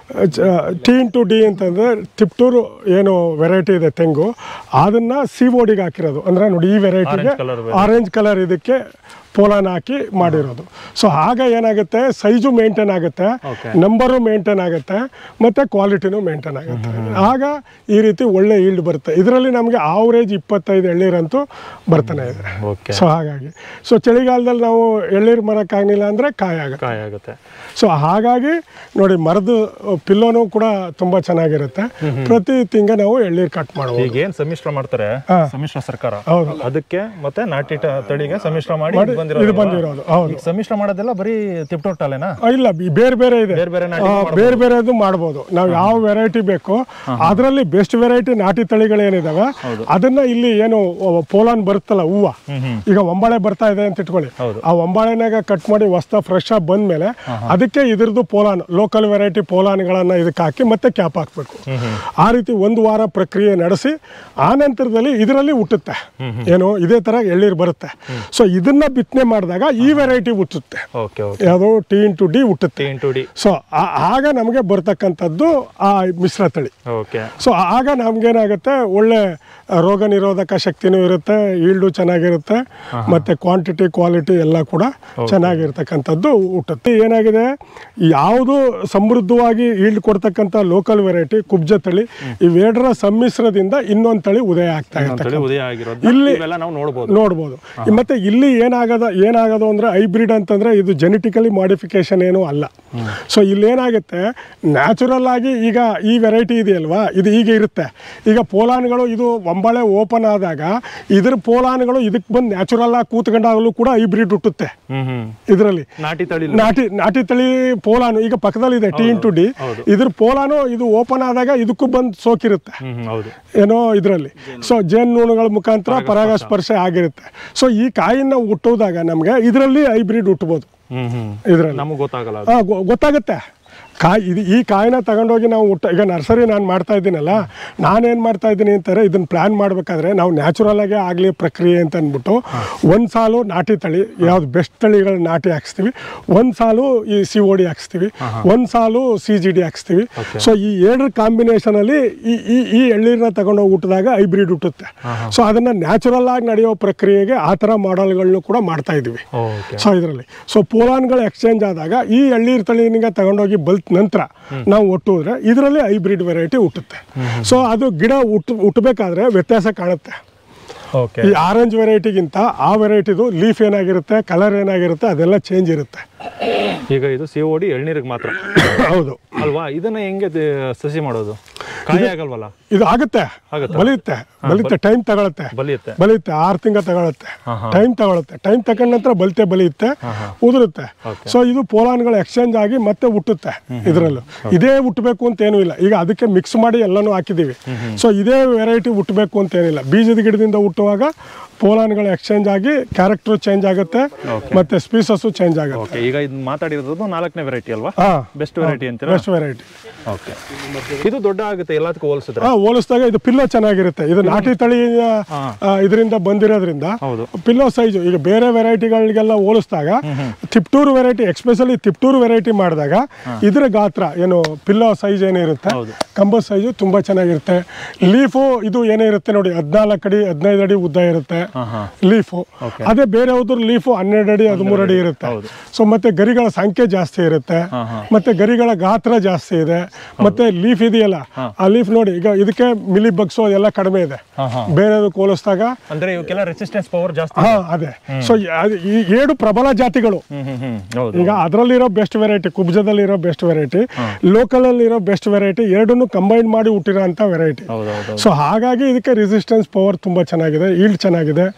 ಟಿ ಇಂಟು ಡಿ ಅಂತಂದರೆ ತಿಪ್ಟೂರು ಏನು ವೆರೈಟಿ ಇದೆ ತೆಂಗು, ಅದನ್ನು ಸಿ ಓಡಿಗೆ ಹಾಕಿರೋದು. ಅಂದರೆ ನೋಡಿ ಈ ವೆರೈಟಿಗೆ ಆರೆಂಜ್ ಕಲರ್ ಇದಕ್ಕೆ ಪೋಲಾನ್ ಹಾಕಿ ಮಾಡಿರೋದು. ಸೊ ಆಗ ಏನಾಗುತ್ತೆ, ಸೈಜು ಮೇಂಟೈನ್ ಆಗುತ್ತೆ, ನಂಬರು ಮೇಂಟೈನ್ ಆಗುತ್ತೆ, ಮತ್ತು ಕ್ವಾಲಿಟಿನೂ ಮೇಂಟೈನ್ ಆಗುತ್ತೆ. ಆಗ ಈ ರೀತಿ ಒಳ್ಳೆ ಈಲ್ಡ್ ಬರುತ್ತೆ. ಇದರಲ್ಲಿ ನಮಗೆ ಆವ್ರೇಜ್ ಇಪ್ಪತ್ತೈದು ಎಳ್ಳೀರಂತೂ ಬರ್ತಾನೆ ಇದೆ. ಸೊ ಹಾಗಾಗಿ ಸೊ ಚಳಿಗಾಲದಲ್ಲಿ ನಾವು ಎಳ್ಳೀರು ಮರಕ್ಕಾಗಲಿಲ್ಲ ಅಂದರೆ ಕಾಯಿ ಆಗುತ್ತೆ ಕಾಯಿ ಆಗುತ್ತೆ. ಸೊ ಹಾಗಾಗಿ ನೋಡಿ ಮರದ ಪಿಲ್ಲೋನು ಕೂಡ ತುಂಬ ಚೆನ್ನಾಗಿರುತ್ತೆ. ಪ್ರತಿ ತಿಂಗ ನಾವು ಎಳ್ಳೀರು ಕಟ್ ಮಾಡ್ಬೋದು. ಈಗ ಏನ್ ಸಮ್ಮಿಶ್ರ ಮಾಡ್ತಾರೆ ಸಮ್ಮಿಶ್ರ ಸರ್ಕಾರ, ಹೌದು, ಅದಕ್ಕೆ ಮತ್ತೆ ನಾಟಿ ಟ- ತಳಿಗೆ ಸಮ್ಮಿಶ್ರ ಮಾಡಿ ಇದು ಬಂದಿರೋದು. ಹೌದು, ಈಗ ಸಮ್ಮಿಶ್ರ ಮಾಡೋದೆಲ್ಲ ಬರೀ ತಿಪ್ಟೋಟಲೇನಾ? ಇಲ್ಲ, ಬಿ- ಬೇರೆ ಬೇರೆ ಇದೆ, ಬೇರೆ ಬೇರೆ ನಾಟಿ ಆ, ಬೇರೆ ಬೇರೆದು ಮಾಡ್ಬೋದು. ನಾವು ಯಾವ ವೆರೈಟಿ ಬೇಕು ಅದರಲ್ಲಿ ಬೆಸ್ಟ್ ವೆರೈಟಿ ನಾಟಿ ತಳಿಗಳೇನಿದಾವೆ ಅದನ್ನ ಇಲ್ಲಿ ಏನು ಪೋಲಾನ್ ಬರುತ್ತಲ್ಲ ಹೂವು, ಈಗ ಒಂಬಾಳೆ ಬರ್ತಾ ಇದೆ ಅಂತ ಇಟ್ಕೊಳ್ಳಿ, ಆ ಒಂಬಾಳೆನಾಗ ಕಟ್ ಮಾಡಿ ಹೊಸ ಫ್ರೆಶ್ ಆಗಿ ಬಂದ್ಮೇಲೆ ಅದಕ್ಕೆ ಇದ್ರದ್ದು ಪೋಲಾನ್ ಲೋಕಲ್ ವೆರೈಟಿ ಪೋಲಾನ್ಗಳನ್ನ ಇದಕ್ಕೆ ಹಾಕಿ ಮತ್ತೆ ಕ್ಯಾಪ್ ಹಾಕ್ಬೇಕು. ಆ ರೀತಿ ಒಂದು ವಾರ ಪ್ರಕ್ರಿಯೆ ನಡೆಸಿ ಆ ನಂತರದಲ್ಲಿ ಇದರಲ್ಲಿ ಹುಟ್ಟುತ್ತೆ, ಏನು ಇದೇ ತರ ಎಳ್ಳೀರು ಬರುತ್ತೆ. ಸೊ ಇದನ್ನ ಬಿತ್ತನೆ ಮಾಡಿದಾಗ ಈ ವೆರೈಟಿ ಹುಟ್ಟುತ್ತೆ, ಓಕೆ ಓಕೆ. ಯಾವುದು ಟಿ ಇಂಟು ಡಿ ಹುಟ್ಟುತ್ತೆ. Into D. ಸೊ ಆಗ ನಮಗೆ ಬರ್ತಕ್ಕಂಥದ್ದು ಆ ಮಿಶ್ರ ತಳಿ. ಓಕೆ. ಸೊ ಆಗ ನಮ್ಗೇನಾಗುತ್ತೆ, ಒಳ್ಳೆ ರೋಗ ನಿರೋಧಕ ಶಕ್ತಿನೂ ಇರುತ್ತೆ, ಈಲ್ಡು ಚೆನ್ನಾಗಿರುತ್ತೆ, ಮತ್ತೆ ಕ್ವಾಂಟಿಟಿ ಕ್ವಾಲಿಟಿ ಎಲ್ಲ ಕೂಡ ಚೆನ್ನಾಗಿರ್ತಕ್ಕಂಥದ್ದು ಹುಟ್ಟುತ್ತೆ. ಏನಾಗಿದೆ, ಯಾವುದು ಸಮೃದ್ಧವಾಗಿ ಈಲ್ಡ್ ಕೊಡ್ತಕ್ಕಂಥ ಲೋಕಲ್ ವೆರೈಟಿ ಕುಬ್ಜ ತಳಿ, ಇವೆರಡರ ಸಮ್ಮಿಶ್ರದಿಂದ ಇನ್ನೊಂದು ತಳಿ ಉದಯ ಆಗ್ತಾ ಇರ್ತದೆ. ಉದಯ ಆಗಿರೋದು ಇಲ್ಲಿ ಇವೆಲ್ಲ ನಾವು ನೋಡ್ಬೋದು ನೋಡ್ಬೋದು. ಮತ್ತೆ ಇಲ್ಲಿ ಏನಾಗದ ಏನಾಗೋದು ಅಂದ್ರೆ ಹೈಬ್ರಿಡ್ ಅಂತಂದ್ರೆ ಇದು ಜೆನೆಟಿಕಲಿ ಮಾಡಿಫಿಕೇಶನ್ ಏನೂ ಅಲ್ಲ. ಸೊ ಇಲ್ಲಿ ಏನಾಗುತ್ತೆ, ನ್ಯಾಚುರಲ್ ಆಗಿ ಈಗ ಈ ವೆರೈಟಿ ಇದೆಯಲ್ವಾ, ಇದು ಹೀಗೆ ಇರುತ್ತೆ. ಈಗ ಪೋಲಾನ್ಗಳು ಇದು ಒಂಬಳೆ ಓಪನ್ ಆದಾಗ ಇದ್ರ ಪೋಲಾನ್ಗಳು ಇದಕ್ಕೆ ಬಂದು ನ್ಯಾಚುರಲ್ ಆಗಿ ಕೂತ್ಕೊಂಡಾಗಲೂ ಕೂಡ ಹೈಬ್ರಿಡ್ ಹುಟ್ಟುತ್ತೆ. ಇದರಲ್ಲಿ ನಾಟಿ ತಳಿ ನಾಟಿ ನಾಟಿ ತಳಿ ಪೋಲಾನು ಈಗ ಪಕ್ಕದಲ್ಲಿ ಇದೆ ಟಿ ಇಂಟು ಡಿ, ಇದ್ರ ಪೋಲಾನು ಇದು ಓಪನ್ ಆದಾಗ ಇದಕ್ಕೂ ಬಂದು ಸೋಕಿರುತ್ತೆ ಏನೋ ಇದರಲ್ಲಿ. ಸೊ ಜೇನುನೊಣಗಳ ಮುಖಾಂತರ ಪರಾಗಸ್ಪರ್ಶ ಆಗಿರುತ್ತೆ. ಸೊ ಈ ಕಾಯಿನ ಹುಟ್ಟುವಾಗ ನಮ್ಗೆ ಇದರಲ್ಲಿ ಹೈಬ್ರಿಡ್ ಹುಟ್ಟಬಹುದು. ಇದರಲ್ಲಿ ನಮಗೆ ಗೊತ್ತಾಗಲ್ಲ, ಗೊತ್ತಾಗುತ್ತೆ. ಕಾಯಿ ಇದು ಈ ಕಾಯಿನ ತಗೊಂಡೋಗಿ ನಾವು ಹುಟ್ಟ ಈಗ ನರ್ಸರಿ ನಾನು ಮಾಡ್ತಾ ಇದ್ದೀನಲ್ಲ, ನಾನೇನು ಮಾಡ್ತಾ ಇದ್ದೀನಿ ಅಂತಾರೆ, ಇದನ್ನು ಪ್ಲ್ಯಾನ್ ಮಾಡಬೇಕಾದ್ರೆ ನಾವು ನ್ಯಾಚುರಲ್ ಆಗೇ ಆಗಲಿ ಪ್ರಕ್ರಿಯೆ ಅಂತ ಅಂದ್ಬಿಟ್ಟು ಒಂದು ಸಾಲು ನಾಟಿ ತಳಿ ಯಾವ್ದು ಬೆಸ್ಟ್ ತಳಿಗಳ ನಾಟಿ ಹಾಕ್ಸ್ತೀವಿ, ಒಂದು ಸಾಲು ಈ ಸಿ ಓ ಡಿ ಹಾಕ್ಸ್ತೀವಿ, ಒಂದು ಸಾಲು ಸಿ ಜಿ ಡಿ ಹಾಕ್ಸ್ತೀವಿ. ಸೊ ಈ ಎರಡರ ಕಾಂಬಿನೇಷನಲ್ಲಿ ಈ ಈ ಈ ಎಳ್ಳೀರನ್ನ ತಗೊಂಡೋಗಿ ಹುಟ್ಟಿದಾಗ ಹೈಬ್ರಿಡ್ ಹುಟ್ಟುತ್ತೆ. ಸೊ ಅದನ್ನು ನ್ಯಾಚುರಲ್ ಆಗಿ ನಡೆಯೋ ಪ್ರಕ್ರಿಯೆಗೆ ಆ ಥರ ಮಾಡೆಲ್ಗಳನ್ನೂ ಕೂಡ ಮಾಡ್ತಾ ಇದ್ದೀವಿ. ಸೊ ಇದರಲ್ಲಿ ಸೊ ಪೋಲಾನ್ಗಳು ಎಕ್ಸ್ಚೇಂಜ್ ಆದಾಗ ಈ ಎಳ್ಳೀರು ತಳಿನಿಗೆ ತಗೊಂಡೋಗಿ ಬಲ್ತ್ ನಂತರ ನಾವು ಹುಟ್ಟಿದ್ರೆ ಇದರಲ್ಲಿ ಹೈಬ್ರಿಡ್ ವೆರೈಟಿ ಹುಟ್ಟುತ್ತೆ. ಸೊ ಅದು ಗಿಡ ಹುಟ್ಟು ಹುಟ್ಟಬೇಕಾದ್ರೆ ವ್ಯತ್ಯಾಸ ಕಾಣುತ್ತೆ. ಈ ಆರೆಂಜ್ ವೆರೈಟಿಗಿಂತ ಆ ವೆರೈಟಿದು ಲೀಫ್ ಏನಾಗಿರುತ್ತೆ, ಕಲರ್ ಏನಾಗಿರುತ್ತೆ, ಅದೆಲ್ಲ ಚೇಂಜ್ ಇರುತ್ತೆ. ಈಗ ಇದು ಸಿ ಓ ಡಿ ಎಳ್ನೀರಿಗೆ ಮಾತ್ರ ಹೌದು ಅಲ್ವಾ? ಇದನ್ನ ಹೆಂಗೆ ಸಸಿ ಮಾಡೋದು? ಕಾಯಿ ಆಗಲ್ವಲ್ಲ? ಇದು ಆಗುತ್ತೆ, ಬಲಿಯುತ್ತೆ ಬಲಿಯುತ್ತೆ ಟೈಮ್ ತಗೊಳುತ್ತೆ ಬಲಿಯುತ್ತೆ ಬಲಿಯುತ್ತೆ ಆರು ತಿಂಗಳು ತಗೊಳುತ್ತೆ, ಟೈಮ್ ತಗೊಳುತ್ತೆ. ಟೈಮ್ ತಗೊಂಡ ನಂತರ ಬಲಿತೆ ಬಲಿಯುತ್ತೆ, ಉದುರುತ್ತೆ. ಸೊ ಇದು ಪೋಲಾನ್ಗಳು ಎಕ್ಸ್ಚೇಂಜ್ ಆಗಿ ಮತ್ತೆ ಹುಟ್ಟುತ್ತೆ. ಇದರಲ್ಲೂ ಇದೇ ಹುಟ್ಟಬೇಕು ಅಂತ ಏನೂ ಇಲ್ಲ. ಈಗ ಅದಕ್ಕೆ ಮಿಕ್ಸ್ ಮಾಡಿ ಎಲ್ಲನೂ ಹಾಕಿದ್ದೀವಿ. ಸೊ ಇದೇ ವೆರೈಟಿ ಹುಟ್ಟಬೇಕು ಅಂತ ಏನಿಲ್ಲ. ಬೀಜದ ಗಿಡದಿಂದ ಹುಟ್ಟುವಾಗ ಪೋಲಾನ್ಗಳು ಎಕ್ಸ್ಚೇಂಜ್ ಆಗಿ ಕ್ಯಾರೆಕ್ಟರ್ ಚೇಂಜ್ ಆಗುತ್ತೆ, ಮತ್ತೆ ಸ್ಪೀಸಸ್ಸು ಚೇಂಜ್ ಆಗುತ್ತೆ. ಈಗ ಇದು ಮಾತಾಡಿರೋದು ನಾಲ್ಕನೇ ವೆರೈಟಿ ಅಲ್ವಾ? ಬೆಸ್ಟ್ ವೆರೈಟಿ ಅಂತ. Best variety. ಓಕೆ. ಇದು ದೊಡ್ಡ ಆಗುತ್ತೆ ಎಲ್ಲದಕ್ಕೂ ಹೋಲಿಸಿದ್ರೆ? ಹಾ, ಹೋಲಿಸಿದಾಗ ಇದು ಪಿಲ್ಲೋ ಚೆನ್ನಾಗಿರುತ್ತೆ. ಇದು ನಾಟಿ ತಳಿ ಇದರಿಂದ ಬಂದಿರೋದ್ರಿಂದ ಪಿಲ್ಲೋ ಸೈಜು ಈಗ ಬೇರೆ ವೆರೈಟಿಗಳಿಗೆಲ್ಲ ಹೋಲಿಸಿದಾಗ Tiptur variety, especially Tiptur variety ಮಾಡಿದಾಗ ಇದರ ಗಾತ್ರ ಏನು ಪಿಲ್ಲೋ ಸೈಜ್ ಏನಿರುತ್ತೆ, ಕಂಬ ಸೈಜು ತುಂಬಾ ಚೆನ್ನಾಗಿರುತ್ತೆ. ಲೀಫು ಇದು ಏನೇ ಇರುತ್ತೆ ನೋಡಿ, ಹದಿನಾಲ್ಕು ಅಡಿ ಹದಿನೈದು ಅಡಿ ಉದ್ದ ಇರುತ್ತೆ ಲೀಫು. ಅದೇ ಬೇರೆ ಹೋದ್ರ ಲೀಫು ಹನ್ನೆರಡು ಅಡಿ ಹದಿಮೂರು ಅಡಿ ಇರುತ್ತೆ. ಸೊ ಮತ್ತೆ ಗರಿಗಳ ಸಂಖ್ಯೆ ಜಾಸ್ತಿ ಇರುತ್ತೆ, ಮತ್ತೆ ಗರಿಗಳ ಗಾತ್ರ ಜಾಸ್ತಿ ಇದೆ, ಮತ್ತೆ ಲೀಫ್ ಇದೆಯಲ್ಲ ಆ ಲೀಫ್ ನೋಡಿ, ಈಗ ಇದು ಇದಕ್ಕೆ ಮಿಲಿ ಬಗ್ಸು ಎಲ್ಲ ಕಡಿಮೆ ಇದೆ ಬೇರೆದಕ್ಕೆ ಹೋಲಿಸಿದಾಗ. ಅಂದ್ರೆ ಇವಕ್ಕೆಲ್ಲ ರೆಸಿಸ್ಟೆನ್ಸ್ ಪವರ್ ಜಾಸ್ತಿ. ಹಾ ಅದೇ. ಸೊ ಈ ಏಳು ಪ್ರಬಲ ಜಾತಿಗಳು ಈಗ ಅದರಲ್ಲಿರೋ ಬೆಸ್ಟ್ ವೆರೈಟಿ, ಕುಬ್ಜದಲ್ಲಿರೋ ಬೆಸ್ಟ್ ವೆರೈಟಿ, ಲೋಕಲ್ ಅಲ್ಲಿ ಇರೋ ಬೆಸ್ಟ್ ವೆರೈಟಿ, ಎರಡನ್ನು ಕಂಬೈನ್ ಮಾಡಿ ಹುಟ್ಟಿರೋ ಅಂತ ವೆರೈಟಿ. ಸೊ ಹಾಗಾಗಿ ಇದಕ್ಕೆ ರೆಸಿಸ್ಟೆನ್ಸ್ ಪವರ್ ತುಂಬಾ ಚೆನ್ನಾಗಿದೆ, ಈಲ್ಡ್ ಚೆನ್ನಾಗಿದೆ,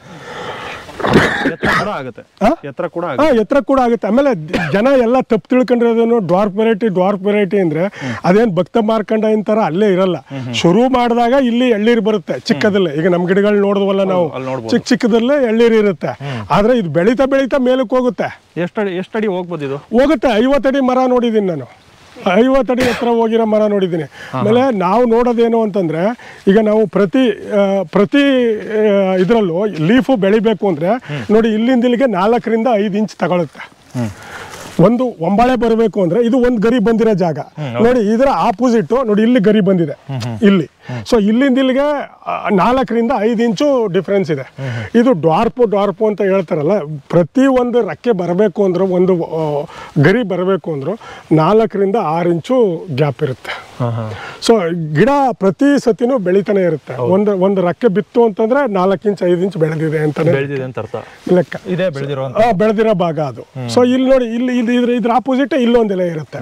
ಎತ್ತರ ಕೂಡ ಆಗುತ್ತೆ. ಆಮೇಲೆ ಜನ ಎಲ್ಲ ತಪ್ಪು ತಿಳ್ಕೊಂಡಿರೋದೇನು ಡ್ವಾರ್ಫ್ ವೆರೈಟಿ ಡ್ವಾರ್ಫ್ ವೆರೈಟಿ ಅಂದ್ರೆ ಅದೇನ್ ಭಕ್ತ ಮಾರ್ಕಂಡ ತರ ಅಲ್ಲೇ ಇರಲ್ಲ. ಶುರು ಮಾಡಿದಾಗ ಇಲ್ಲಿ ಎಳ್ಳೀರು ಬರುತ್ತೆ ಚಿಕ್ಕದಲ್ಲೇ. ಈಗ ನಮ್ ಗಿಡಗಳು ನೋಡಿದ್ವಲ್ಲ ನಾವು, ಚಿಕ್ಕ ಚಿಕ್ಕದಲ್ಲೇ ಎಳ್ಳೀರು ಇರುತ್ತೆ. ಆದ್ರೆ ಇದು ಬೆಳೀತಾ ಬೆಳೀತಾ ಮೇಲಕ್ಕೆ ಹೋಗುತ್ತೆ. ಎಷ್ಟಡಿ ಎಷ್ಟಡಿ ಹೋಗ್ಬೋದು ಇದು? ಹೋಗುತ್ತೆ. ಐವತ್ತಡಿ ಮರ ನೋಡಿದೀನಿ ನಾನು, ಐವತ್ತಡಿ ಹತ್ರ ಹೋಗಿರೋ ಮರ ನೋಡಿದ್ದೀನಿ. ಆಮೇಲೆ ನಾವು ನೋಡೋದೇನು ಅಂತಂದ್ರೆ ಈಗ ನಾವು ಪ್ರತಿ ಪ್ರತಿ ಇದರಲ್ಲೂ ಲೀಫು ಬೆಳಿಬೇಕು ಅಂದ್ರೆ ನೋಡಿ ಇಲ್ಲಿಂದ ಇಲ್ಲಿಗೆ ನಾಲ್ಕರಿಂದ ಐದು ಇಂಚ್ ತಗೊಳುತ್ತೆ. ಒಂದು ಒಂಬಾಳೆ ಬರಬೇಕು ಅಂದ್ರೆ ಇದು ಒಂದು ಗರಿ ಬಂದಿರೋ ಜಾಗ ನೋಡಿ, ಇದರ ಆಪೋಸಿಟ್ ನೋಡಿ ಇಲ್ಲಿ ಗರಿ ಬಂದಿದೆ ಇಲ್ಲಿ. ಸೊ ಇಲ್ಲಿಂದ ಇಲ್ಲಿಗೆ ನಾಲ್ಕರಿಂದ ಐದು ಇಂಚು ಡಿಫ್ರೆನ್ಸ್ ಇದೆ. ಇದು ಡ್ವಾರ್ಪು ಡ್ವಾರ್ಪು ಅಂತ ಹೇಳ್ತಾರಲ್ಲ, ಪ್ರತಿ ಒಂದು ರೆಕ್ಕೆ ಬರಬೇಕು ಅಂದ್ರು, ಒಂದು ಗರಿ ಬರಬೇಕು ಅಂದ್ರು ನಾಲ್ಕರಿಂದ ಆರು ಇಂಚು ಗ್ಯಾಪ್ ಇರುತ್ತೆ. ಸೊ ಗಿಡ ಪ್ರತಿ ಸತಿನೂ ಬೆಳಿತಾನೆ ಇರುತ್ತೆ. ಒಂದು ಒಂದು ರೆಕ್ಕೆ ಬಿತ್ತು ಅಂತಂದ್ರೆ ನಾಲ್ಕು ಇಂಚ್ ಐದು ಇಂಚ್ ಬೆಳೆದಿದೆ ಅಂತಾನೆ ಲೆಕ್ಕ. ಬೆಳೆದಿರೋ ಭಾಗ ಅದು. ಸೊ ಇಲ್ಲಿ ನೋಡಿ ಇಲ್ಲಿ ಇದ್ರ ಇದ್ರ ಆಪೋಸಿಟ್ ಇಲ್ಲೊಂದು ಎಲೆ ಇರುತ್ತೆ.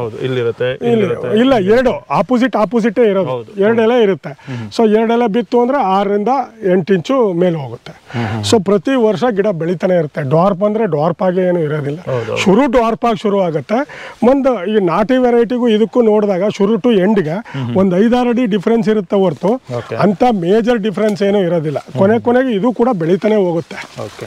ಇಲ್ಲ ಎರಡು ಆಪೋಸಿಟ್ ಆಪೋಸಿಟ್ ಇರೋದು, ಎರಡು ಎಲೆ ಇರುತ್ತೆ. ಸೊ ಎರಡೆಲ್ಲ ಬಿತ್ತು ಅಂದ್ರೆ ಆರರಿಂದ ಎಂಟು ಇಂಚು ಮೇಲೆ ಹೋಗುತ್ತೆ. ಸೊ ಪ್ರತಿ ವರ್ಷ ಗಿಡ ಬೆಳಿತಾನೆ ಇರುತ್ತೆ. ಡ್ವಾರ್ಪ್ ಅಂದ್ರೆ ಡ್ವಾರ್ಪ್ ಆಗಿ ಏನು ಇರೋದಿಲ್ಲ, ಶುರು ಡ್ವಾರ್ಪ್ ಆಗಿ ಶುರು ಆಗುತ್ತೆ. ಒಂದು ಈ ನಾಟಿ ವೆರೈಟಿಗೂ ಇದಕ್ಕೂ ನೋಡಿದಾಗ ಶುರು ಟು ಎಂಡ್ಗೆ ಒಂದು ಐದಾರು ಅಡಿ ಡಿಫ್ರೆನ್ಸ್ ಇರುತ್ತೆ ಹೊರತು ಅಂತ ಮೇಜರ್ ಡಿಫ್ರೆನ್ಸ್ ಏನೂ ಇರೋದಿಲ್ಲ. ಕೊನೆ ಕೊನೆಗೆ ಇದು ಕೂಡ ಬೆಳಿತಾನೆ ಹೋಗುತ್ತೆ.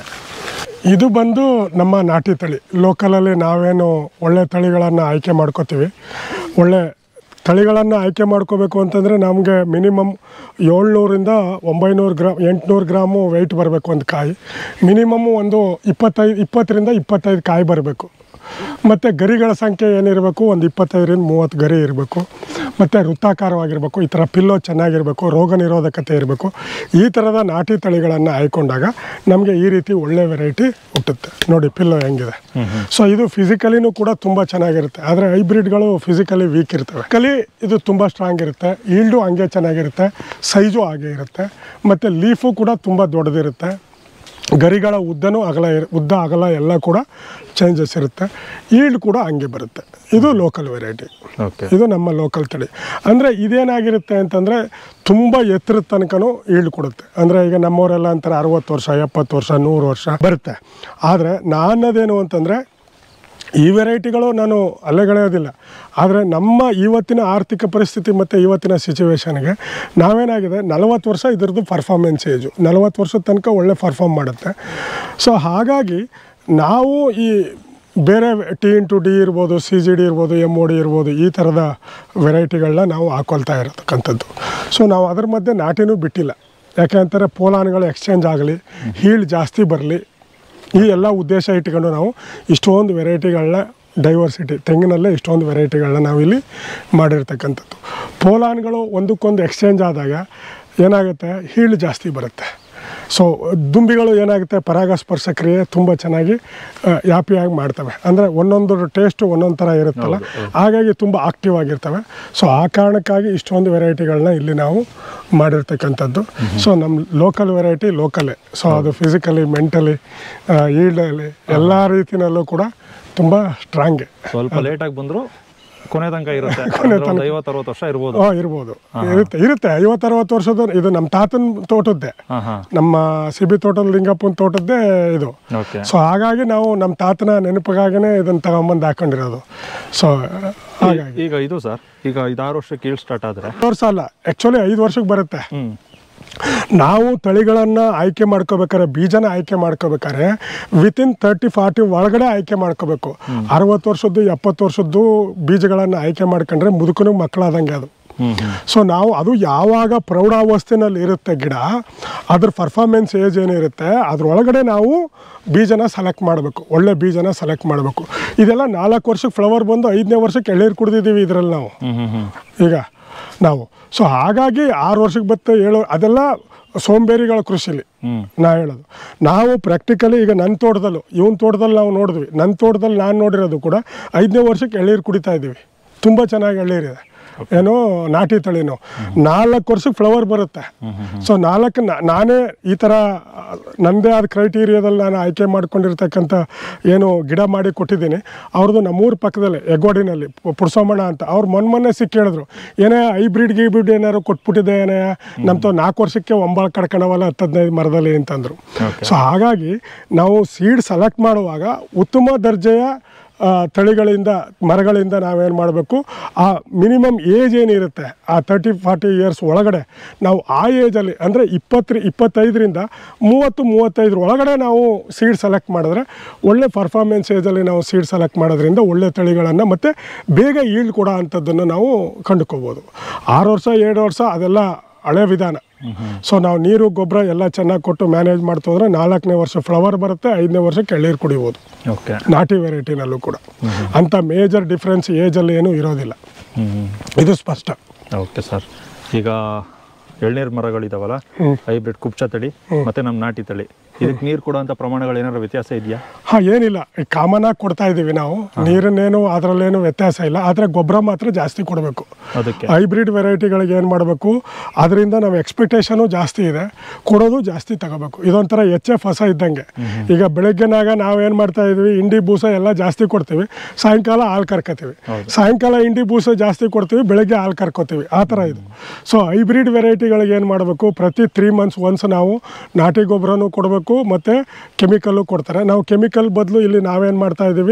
ಇದು ಬಂದು ನಮ್ಮ ನಾಟಿ ತಳಿ. ಲೋಕಲಲ್ಲಿ ನಾವೇನು ಒಳ್ಳೆ ತಳಿಗಳನ್ನು ಆಯ್ಕೆ ಮಾಡ್ಕೋತೀವಿ. ಒಳ್ಳೆ ತಳಿಗಳನ್ನು ಆಯ್ಕೆ ಮಾಡ್ಕೋಬೇಕು ಅಂತಂದರೆ ನಮಗೆ ಮಿನಿಮಮ್ ಏಳ್ನೂರಿಂದ ಒಂಬೈನೂರು ಗ್ರಾಮ್ ಎಂಟುನೂರು ಗ್ರಾಮು ವೆಯ್ಟ್ ಬರಬೇಕು ಒಂದು ಕಾಯಿ. ಮಿನಿಮಮ್ಮು ಒಂದು ಇಪ್ಪತ್ತೈದು ಇಪ್ಪತ್ತರಿಂದ ಇಪ್ಪತ್ತೈದು ಕಾಯಿ ಬರಬೇಕು. ಮತ್ತು ಗರಿಗಳ ಸಂಖ್ಯೆ ಏನಿರಬೇಕು, ಒಂದು ಇಪ್ಪತ್ತೈದರಿಂದ ಮೂವತ್ತು ಗರಿ ಇರಬೇಕು. ಮತ್ತು ವೃತ್ತಾಕಾರವಾಗಿರಬೇಕು. ಈ ಥರ ಪಿಲ್ಲೋ ಚೆನ್ನಾಗಿರಬೇಕು, ರೋಗ ನಿರೋಧಕತೆ ಇರಬೇಕು. ಈ ಥರದ ನಾಟಿ ತಳಿಗಳನ್ನು ಆಯ್ಕೊಂಡಾಗ ನಮಗೆ ಈ ರೀತಿ ಒಳ್ಳೆ ವೆರೈಟಿ ಹುಟ್ಟುತ್ತೆ. ನೋಡಿ ಪಿಲ್ಲೋ ಹೆಂಗಿದೆ. ಸೊ ಇದು ಫಿಸಿಕಲಿನೂ ಕೂಡ ತುಂಬ ಚೆನ್ನಾಗಿರುತ್ತೆ. ಆದರೆ ಹೈಬ್ರಿಡ್ಗಳು ಫಿಸಿಕಲಿ ವೀಕ್ ಇರ್ತವೆ. ಕಲಿ ಇದು ತುಂಬ ಸ್ಟ್ರಾಂಗ್ ಇರುತ್ತೆ. ಈಲ್ಡು ಹಂಗೆ ಚೆನ್ನಾಗಿರುತ್ತೆ, ಸೈಜು ಹಾಗೆ ಇರುತ್ತೆ. ಮತ್ತು ಲೀಫು ಕೂಡ ತುಂಬ ದೊಡ್ಡದಿರುತ್ತೆ. ಗರಿಗಳ ಉದ್ದನೂ ಅಗಲ ಇರ ಉದ್ದ ಅಗಲ ಎಲ್ಲ ಕೂಡ ಚೇಂಜಸ್ ಇರುತ್ತೆ. ಈಲ್ಡ್ ಕೂಡ ಹಂಗೆ ಬರುತ್ತೆ. ಇದು ಲೋಕಲ್ ವೆರೈಟಿ. ಇದು ನಮ್ಮ ಲೋಕಲ್ ತಳಿ. ಅಂದರೆ ಇದೇನಾಗಿರುತ್ತೆ ಅಂತಂದರೆ ತುಂಬ ಎತ್ತರದ ತನಕನೂ ಈಲ್ಡ್ ಕೊಡುತ್ತೆ. ಅಂದರೆ ಈಗ ನಮ್ಮವರೆಲ್ಲ ಅಂತಾರೆ ಅರವತ್ತು ವರ್ಷ ಎಪ್ಪತ್ತು ವರ್ಷ ನೂರು ವರ್ಷ ಬರುತ್ತೆ. ಆದರೆ ನಾನದೇನು ಅಂತಂದರೆ ಈ ವೆರೈಟಿಗಳು ನಾನು ಅಲೆಗಳೆಯೋದಿಲ್ಲ. ಆದರೆ ನಮ್ಮ ಇವತ್ತಿನ ಆರ್ಥಿಕ ಪರಿಸ್ಥಿತಿ ಮತ್ತು ಇವತ್ತಿನ ಸಿಚುವೇಶನ್ಗೆ ನಾವೇನಾಗಿದೆ ನಲವತ್ತು ವರ್ಷ ಇದ್ರದ್ದು ಪರ್ಫಾರ್ಮೆನ್ಸ್ ಏಜು, ನಲವತ್ತು ವರ್ಷದ ತನಕ ಒಳ್ಳೆ ಪರ್ಫಾರ್ಮ್ ಮಾಡುತ್ತೆ. ಸೊ ಹಾಗಾಗಿ ನಾವು ಈ ಬೇರೆ ಟಿ ಇಂಟು ಡಿ ಇರ್ಬೋದು, ಸಿ ಜಿ ಡಿ ಇರ್ಬೋದು, ಎಮ್ ಒ ಡಿ ಇರ್ಬೋದು, ಈ ಥರದ ವೆರೈಟಿಗಳನ್ನ ನಾವು ಹಾಕೊಳ್ತಾ ಇರತಕ್ಕಂಥದ್ದು. ಸೊ ನಾವು ಅದ್ರ ಮಧ್ಯೆ ನಾಟಿನೂ ಬಿಟ್ಟಿಲ್ಲ. ಯಾಕೆ ಅಂತಾರೆ ಪೋಲಾನ್ಗಳು ಎಕ್ಸ್ಚೇಂಜ್ ಆಗಲಿ, ಹೀಲ್ಡ್ ಜಾಸ್ತಿ ಬರಲಿ, ಈ ಎಲ್ಲ ಉದ್ದೇಶ ಇಟ್ಕೊಂಡು ನಾವು ಇಷ್ಟೊಂದು ವೆರೈಟಿಗಳನ್ನ ಡೈವರ್ಸಿಟಿ ತೆಂಗಿನಲ್ಲೇ ಇಷ್ಟೊಂದು ವೆರೈಟಿಗಳನ್ನ ನಾವಿಲ್ಲಿ ಮಾಡಿರ್ತಕ್ಕಂಥದ್ದು. ಪೋಲಾನ್ಗಳು ಒಂದಕ್ಕೊಂದು ಎಕ್ಸ್ಚೇಂಜ್ ಆದಾಗ ಏನಾಗುತ್ತೆ, ಹೀಲ್ಡ್ ಜಾಸ್ತಿ ಬರುತ್ತೆ. ಸೊ ದುಂಬಿಗಳು ಏನಾಗುತ್ತೆ, ಪರಾಗಸ್ಪರ್ಶ ಕ್ರಿಯೆ ತುಂಬ ಚೆನ್ನಾಗಿ ಹ್ಯಾಪಿಯಾಗಿ ಮಾಡ್ತವೆ. ಅಂದರೆ ಒಂದೊಂದು ಟೇಸ್ಟು ಒಂದೊಂದು ಥರ ಇರುತ್ತಲ್ಲ, ಹಾಗಾಗಿ ತುಂಬ ಆಕ್ಟಿವ್ ಆಗಿರ್ತವೆ. ಸೊ ಆ ಕಾರಣಕ್ಕಾಗಿ ಇಷ್ಟೊಂದು ವೆರೈಟಿಗಳನ್ನ ಇಲ್ಲಿ ನಾವು ಮಾಡಿರ್ತಕ್ಕಂಥದ್ದು. ಸೊ ನಮ್ಮ ಲೋಕಲ್ ವೆರೈಟಿ ಲೋಕಲೇ. ಸೊ ಅದು ಫಿಸಿಕಲಿ, ಮೆಂಟಲಿ, ಈಲ್ಡಲ್ಲಿ ಎಲ್ಲ ರೀತಿಯಲ್ಲೂ ಕೂಡ ತುಂಬ ಸ್ಟ್ರಾಂಗೆ. ಸ್ವಲ್ಪ ಲೇಟಾಗಿ ಬಂದರೂ ಕೊನೆ ತನಕ ಇರುತ್ತೆ. ಐವತ್ತು ಅರವತ್ತು ವರ್ಷ ಇರ್ಬೋದು. ಹಾಂ ಇರ್ಬೋದು, ಇರುತ್ತೆ ಇರುತ್ತೆ ಐವತ್ತು ಅರವತ್ತು ವರ್ಷದ. ಇದು ನಮ್ಮ ತಾತನ ತೋಟದ್ದೇ, ನಮ್ಮ ಸಿ ಬಿ ತೋಟದ ಲಿಂಗಪ್ಪನ ತೋಟದ್ದೇ ಇದು. ಸೊ ಹಾಗಾಗಿ ನಾವು ನಮ್ಮ ತಾತನ ನೆನಪಿಗಾಗಿನೇ ಇದನ್ನು ತಗೊಂಬಂದು ಹಾಕೊಂಡಿರೋದು. ಸೊ ಹಾಗಾಗಿ ಈಗ ಇದು ಸರ್ ಈಗ ಐದಾರು ವರ್ಷಕ್ಕೆ ಈಲ್ಡ್ ಸ್ಟಾರ್ಟ್ ಆದರೆ ವರ್ಷ ಅಲ್ಲ, ಆ್ಯಕ್ಚುಲಿ ಐದು ವರ್ಷಕ್ಕೆ ಬರುತ್ತೆ. ನಾವು ತಳಿಗಳನ್ನು ಆಯ್ಕೆ ಮಾಡ್ಕೋಬೇಕಾದ್ರೆ, ಬೀಜನ ಆಯ್ಕೆ ಮಾಡ್ಕೋಬೇಕಾದ್ರೆ ವಿತಿನ್ ತರ್ಟಿ ಫಾರ್ಟಿ ಒಳಗಡೆ ಆಯ್ಕೆ ಮಾಡ್ಕೋಬೇಕು. ಅರವತ್ತು ವರ್ಷದ್ದು ಎಪ್ಪತ್ತು ವರ್ಷದ್ದು ಬೀಜಗಳನ್ನು ಆಯ್ಕೆ ಮಾಡ್ಕೊಂಡ್ರೆ ಮುದುಕನು ಮಕ್ಕಳಾದಂಗೆ ಅದು. ಸೊ ನಾವು ಅದು ಯಾವಾಗ ಪ್ರೌಢಾವಸ್ಥೆನಲ್ಲಿ ಇರುತ್ತೆ ಗಿಡ, ಅದ್ರ ಪರ್ಫಾರ್ಮೆನ್ಸ್ ಏಜ್ ಏನಿರುತ್ತೆ ಅದ್ರೊಳಗಡೆ ನಾವು ಬೀಜನ ಸೆಲೆಕ್ಟ್ ಮಾಡಬೇಕು, ಒಳ್ಳೆ ಬೀಜನ ಸೆಲೆಕ್ಟ್ ಮಾಡಬೇಕು. ಇದೆಲ್ಲ ನಾಲ್ಕು ವರ್ಷಕ್ಕೆ ಫ್ಲವರ್ ಬಂದು ಐದನೇ ವರ್ಷಕ್ಕೆ ಎಳ್ಳೀರು ಕುಡಿದಿದ್ದೀವಿ ಇದರಲ್ಲಿ ನಾವು ಈಗ ನಾವು. ಸೊ ಹಾಗಾಗಿ ಆರು ವರ್ಷಕ್ಕೆ ಬತ್ತೆ ಏಳು ಅದೆಲ್ಲ ಸೋಂಬೇರಿಗಳ ಕೃಷಿಲಿ ನಾ ಹೇಳೋದು. ನಾವು ಪ್ರಾಕ್ಟಿಕಲಿ ಈಗ ನನ್ನ ತೋಟದಲ್ಲೂ ಇವನ್ ತೋಟದಲ್ಲಿ ನಾವು ನೋಡಿದ್ವಿ. ನನ್ನ ತೋಟದಲ್ಲಿ ನಾನು ನೋಡಿರೋದು ಕೂಡ ಐದನೇ ವರ್ಷಕ್ಕೆ ಎಳ್ಳೀರು ಕುಡಿತಾ ಇದ್ದೀವಿ. ತುಂಬ ಚೆನ್ನಾಗಿ ಎಳ್ಳೀರಿದೆ. ಏನೋ ನಾಟಿ ತಳಿನೋ ನಾಲ್ಕು ವರ್ಷಕ್ಕೆ ಫ್ಲವರ್ ಬರುತ್ತೆ. ಸೊ ನಾಲ್ಕು ನಾನೇ ಈ ಥರ ನನ್ನದೇ ಆದ ಕ್ರೈಟೀರಿಯಾದಲ್ಲಿ ನಾನು ಆಯ್ಕೆ ಮಾಡ್ಕೊಂಡಿರ್ತಕ್ಕಂಥ ಏನು ಗಿಡ ಮಾಡಿ ಕೊಟ್ಟಿದ್ದೀನಿ. ಅವ್ರದ್ದು ನಮ್ಮೂರ ಪಕ್ಕದಲ್ಲಿ ಹೆಗ್ಗೋಡಿನಲ್ಲಿ ಪುಡ್ಸೋಮಣ್ಣ ಅಂತ ಅವ್ರು ಮೊನ್ನೆ ಮೊನ್ನೆ ಸಿಕ್ಕಿ ಹೇಳಿದ್ರು, ಏನೇ ಹೈಬ್ರಿಡ್ ಗೀಬ್ರಿಡ್ ಏನಾದ್ರು ಕೊಟ್ಬಿಟ್ಟಿದೆ ಏನೇ ನಮ್ದು ನಾಲ್ಕು ವರ್ಷಕ್ಕೆ ಒಂಬಾಳ ಕಡ್ಕೊಳವಲ್ಲ ಹತ್ತು ಹದಿನೈದು ಮರದಲ್ಲಿ ಅಂತಂದರು. ಸೊ ಹಾಗಾಗಿ ನಾವು ಸೀಡ್ ಸೆಲೆಕ್ಟ್ ಮಾಡುವಾಗ ಉತ್ತಮ ದರ್ಜೆಯ ತಳಿಗಳಿಂದ ಮರಗಳಿಂದ ನಾವೇನು ಮಾಡಬೇಕು, ಆ ಮಿನಿಮಮ್ ಏಜ್ ಏನಿರುತ್ತೆ ಆ ತರ್ಟಿ ಫಾರ್ಟಿ ಇಯರ್ಸ್ ಒಳಗಡೆ ನಾವು ಆ ಏಜಲ್ಲಿ ಅಂದರೆ ಇಪ್ಪತ್ತು ಇಪ್ಪತ್ತೈದರಿಂದ ಮೂವತ್ತು ಮೂವತ್ತೈದರ ಒಳಗಡೆ ನಾವು ಸೀಡ್ ಸೆಲೆಕ್ಟ್ ಮಾಡಿದ್ರೆ ಒಳ್ಳೆ ಪರ್ಫಾರ್ಮೆನ್ಸ್ ಏಜಲ್ಲಿ ನಾವು ಸೀಡ್ ಸೆಲೆಕ್ಟ್ ಮಾಡೋದ್ರಿಂದ ಒಳ್ಳೆ ತಳಿಗಳನ್ನು ಮತ್ತು ಬೇಗ ಈಲ್ಡ್ ಕೊಡೋ ಅಂಥದ್ದನ್ನು ನಾವು ಕಂಡುಕೋಬೋದು. ಆರು ವರ್ಷ ಏಳು ವರ್ಷ ಅದೆಲ್ಲ ಹಳೆ ವಿಧಾನ. ಸೊ ನಾವು ನೀರು ಗೊಬ್ಬರ ಎಲ್ಲ ಚೆನ್ನಾಗಿ ಕೊಟ್ಟು ಮ್ಯಾನೇಜ್ ಮಾಡ್ತು ಅಂದರೆ ನಾಲ್ಕನೇ ವರ್ಷ ಫ್ಲವರ್ ಬರುತ್ತೆ, ಐದನೇ ವರ್ಷಕ್ಕೆ ಎಳ್ಳೀರು ಕುಡಿಬೋದು. ಓಕೆ, ನಾಟಿ ವೆರೈಟಿನಲ್ಲೂ ಕೂಡ ಅಂಥ ಮೇಜರ್ ಡಿಫ್ರೆನ್ಸ್ ಏಜಲ್ಲಿ ಏನೂ ಇರೋದಿಲ್ಲ, ಇದು ಸ್ಪಷ್ಟ. ಓಕೆ ಸರ್, ಈಗ ಎಳ್ನೀರು ಮರಗಳಿದಾವಲ್ಲ, ಹೈಬ್ರಿಡ್ ಕುಬ್ಚ ತಳಿ ಮತ್ತೆ ನಮ್ಮ ನಾಟಿ ತಳಿ, ಇದಕ್ಕೆ ನೀರು ಕೊಡುವಂಥ ಪ್ರಮಾಣಗಳು ಏನಾದ್ರು ವ್ಯತ್ಯಾಸ ಇದೆಯಾ? ಹಾಂ, ಏನಿಲ್ಲ, ಕಾಮನ್ ಆಗಿ ಕೊಡ್ತಾ ಇದ್ದೀವಿ ನಾವು. ನೀರನ್ನೇನು ಅದರಲ್ಲೇನು ವ್ಯತ್ಯಾಸ ಇಲ್ಲ, ಆದರೆ ಗೊಬ್ಬರ ಮಾತ್ರ ಜಾಸ್ತಿ ಕೊಡಬೇಕು. ಅದಕ್ಕೆ ಹೈಬ್ರಿಡ್ ವೆರೈಟಿಗಳಿಗೆ ಏನು ಮಾಡಬೇಕು, ಅದರಿಂದ ನಮ್ಮ ಎಕ್ಸ್ಪೆಕ್ಟೇಷನು ಜಾಸ್ತಿ ಇದೆ, ಕೊಡೋದು ಜಾಸ್ತಿ ತಗೋಬೇಕು. ಇದೊಂಥರ ಎಚ್ ಎಫ್ ಹೊಸ ಇದ್ದಂಗೆ. ಈಗ ಬೆಳಗ್ಗೆನಾಗ ನಾವೇನು ಮಾಡ್ತಾ ಇದ್ವಿ, ಇಂಡಿ ಬೂಸ ಎಲ್ಲ ಜಾಸ್ತಿ ಕೊಡ್ತೀವಿ, ಸಾಯಂಕಾಲ ಹಾಲು ಕರ್ಕೋತೀವಿ. ಸಾಯಂಕಾಲ ಇಂಡಿ ಬೂಸ ಜಾಸ್ತಿ ಕೊಡ್ತೀವಿ, ಬೆಳಗ್ಗೆ ಹಾಲು ಕರ್ಕೋತೀವಿ, ಆ ಥರ ಇದು. ಸೊ ಹೈಬ್ರಿಡ್ ವೆರೈಟಿಗಳಿಗೆ ಏನು ಮಾಡಬೇಕು, ಪ್ರತಿ ತ್ರೀ ಮಂತ್ಸ್ ಒನ್ಸ್ ನಾವು ನಾಟಿ ಗೊಬ್ಬರನೂ ಕೊಡಬೇಕು ಮತ್ತು ಕೆಮಿಕಲ್ಲು ಕೊಡ್ತಾರೆ. ನಾವು ಕೆಮಿಕಲ್ ಬದಲು ಇಲ್ಲಿ ನಾವೇನು ಮಾಡ್ತಾ ಇದ್ದೀವಿ,